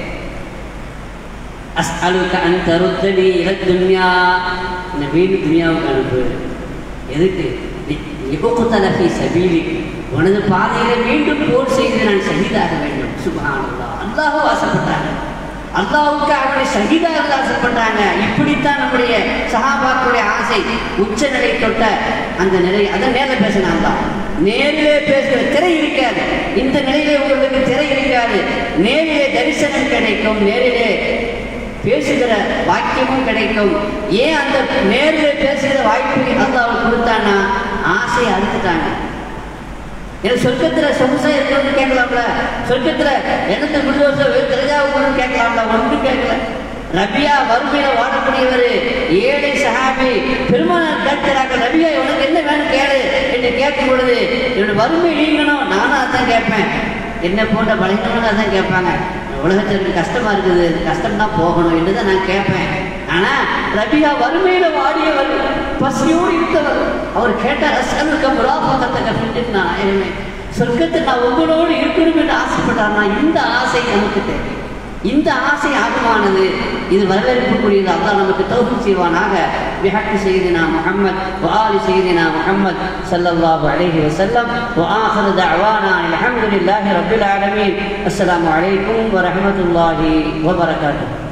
அஸ்அலுக அன் தருத்தனி இல துன்யா, இந்த மீண்டும் துன்யாவுக்கு அனுப்பு. எதுக்கு? யுக்தல ஃபீ சபீலிக், உனது பாதையிலே மீண்டும் போர் செய்து நான் ஷஹீதாக வேண்டும். சுப்ஹானல்லாஹ், அல்லாஹ் ஆசைப்பட்டாங்க. அல்லாஹ்வுக்கு அவருடைய ஷஹீதாக ஆசைப்பட்டாங்க. இப்படித்தான் நம்முடைய சஹாபாக்களுடைய ஆசை உச்சநிலை தொட்ட அந்த நிலை. அதை நேரில் பேசினாங்க. நேரிலே பேசுகிற திரை இருக்காது. இந்த நிலையிலே உங்களுக்கு திரை இருக்காது. நேரிலே தரிசனம் கிடைக்கும், நேரிலே பேசுகிற வாக்கியமும் கிடைக்கும். ஏன் அந்த நேரிலே பேசுகிற வாய்ப்பு அல்லாஹ் கொடுத்தான்னா ஆசையை அறுத்துட்டாங்க. எனக்கு சொர்க்கத்தில் சொகுசா இருக்கணும்னு கேட்கலாம்ல, சொர்க்கத்தில் எனக்கு குண்டோசம் திரையாவுன்னு கேட்கலாம்ல, ஒன்றும் கேட்கல. ரபியா வறுமையில வாழக்கூடியவர் ஏழை சஹாபி பெருமானார் கேட்கிறாங்க, ரபியா உனக்கு என்ன வேணும் கேளு என்று கேட்கும் பொழுது என்னோட வறுமை நீங்கணும். நானும் அதான் கேட்பேன். என்ன போன்ற பலகீனமான அதான் கேட்பாங்க. உலகத்திற்கு கஷ்டமா இருக்குது, கஷ்டம் தான் போகணும் என்று தான் நான் கேட்பேன். ஆனா ரபியா வறுமையில வாடியவர், பசியோடு இருந்தவர். அவர் கேட்டார், அஸ்அலுக முராஃபகத்தக ஃபில் நாயமே, சொர்க்கத்தில் நான் உங்களோடு இருக்கணும் என்று ஆசைப்பட்டார்னா இந்த ஆசை நமக்கு தேவை. இந்த ஆசை ஆகமானது, இது வரவேற்புக்குரியது. அல்லாஹ் நமக்கு தௌஃபீக் செய்வானாக. பிஹக்கி சய்யிதினா முஹம்மத் வ ஆலி சய்யிதினா முஹம்மத் ஸல்லல்லாஹு அலைஹி வஸல்லம். வ ஆகிரு தஅவானா அல்ஹம்துலில்லாஹி ரப்பில் ஆலமீன். அஸ்ஸலாமு அலைக்கும் வ ரஹ்மத்துல்லாஹி வ பரகாத்துஹு.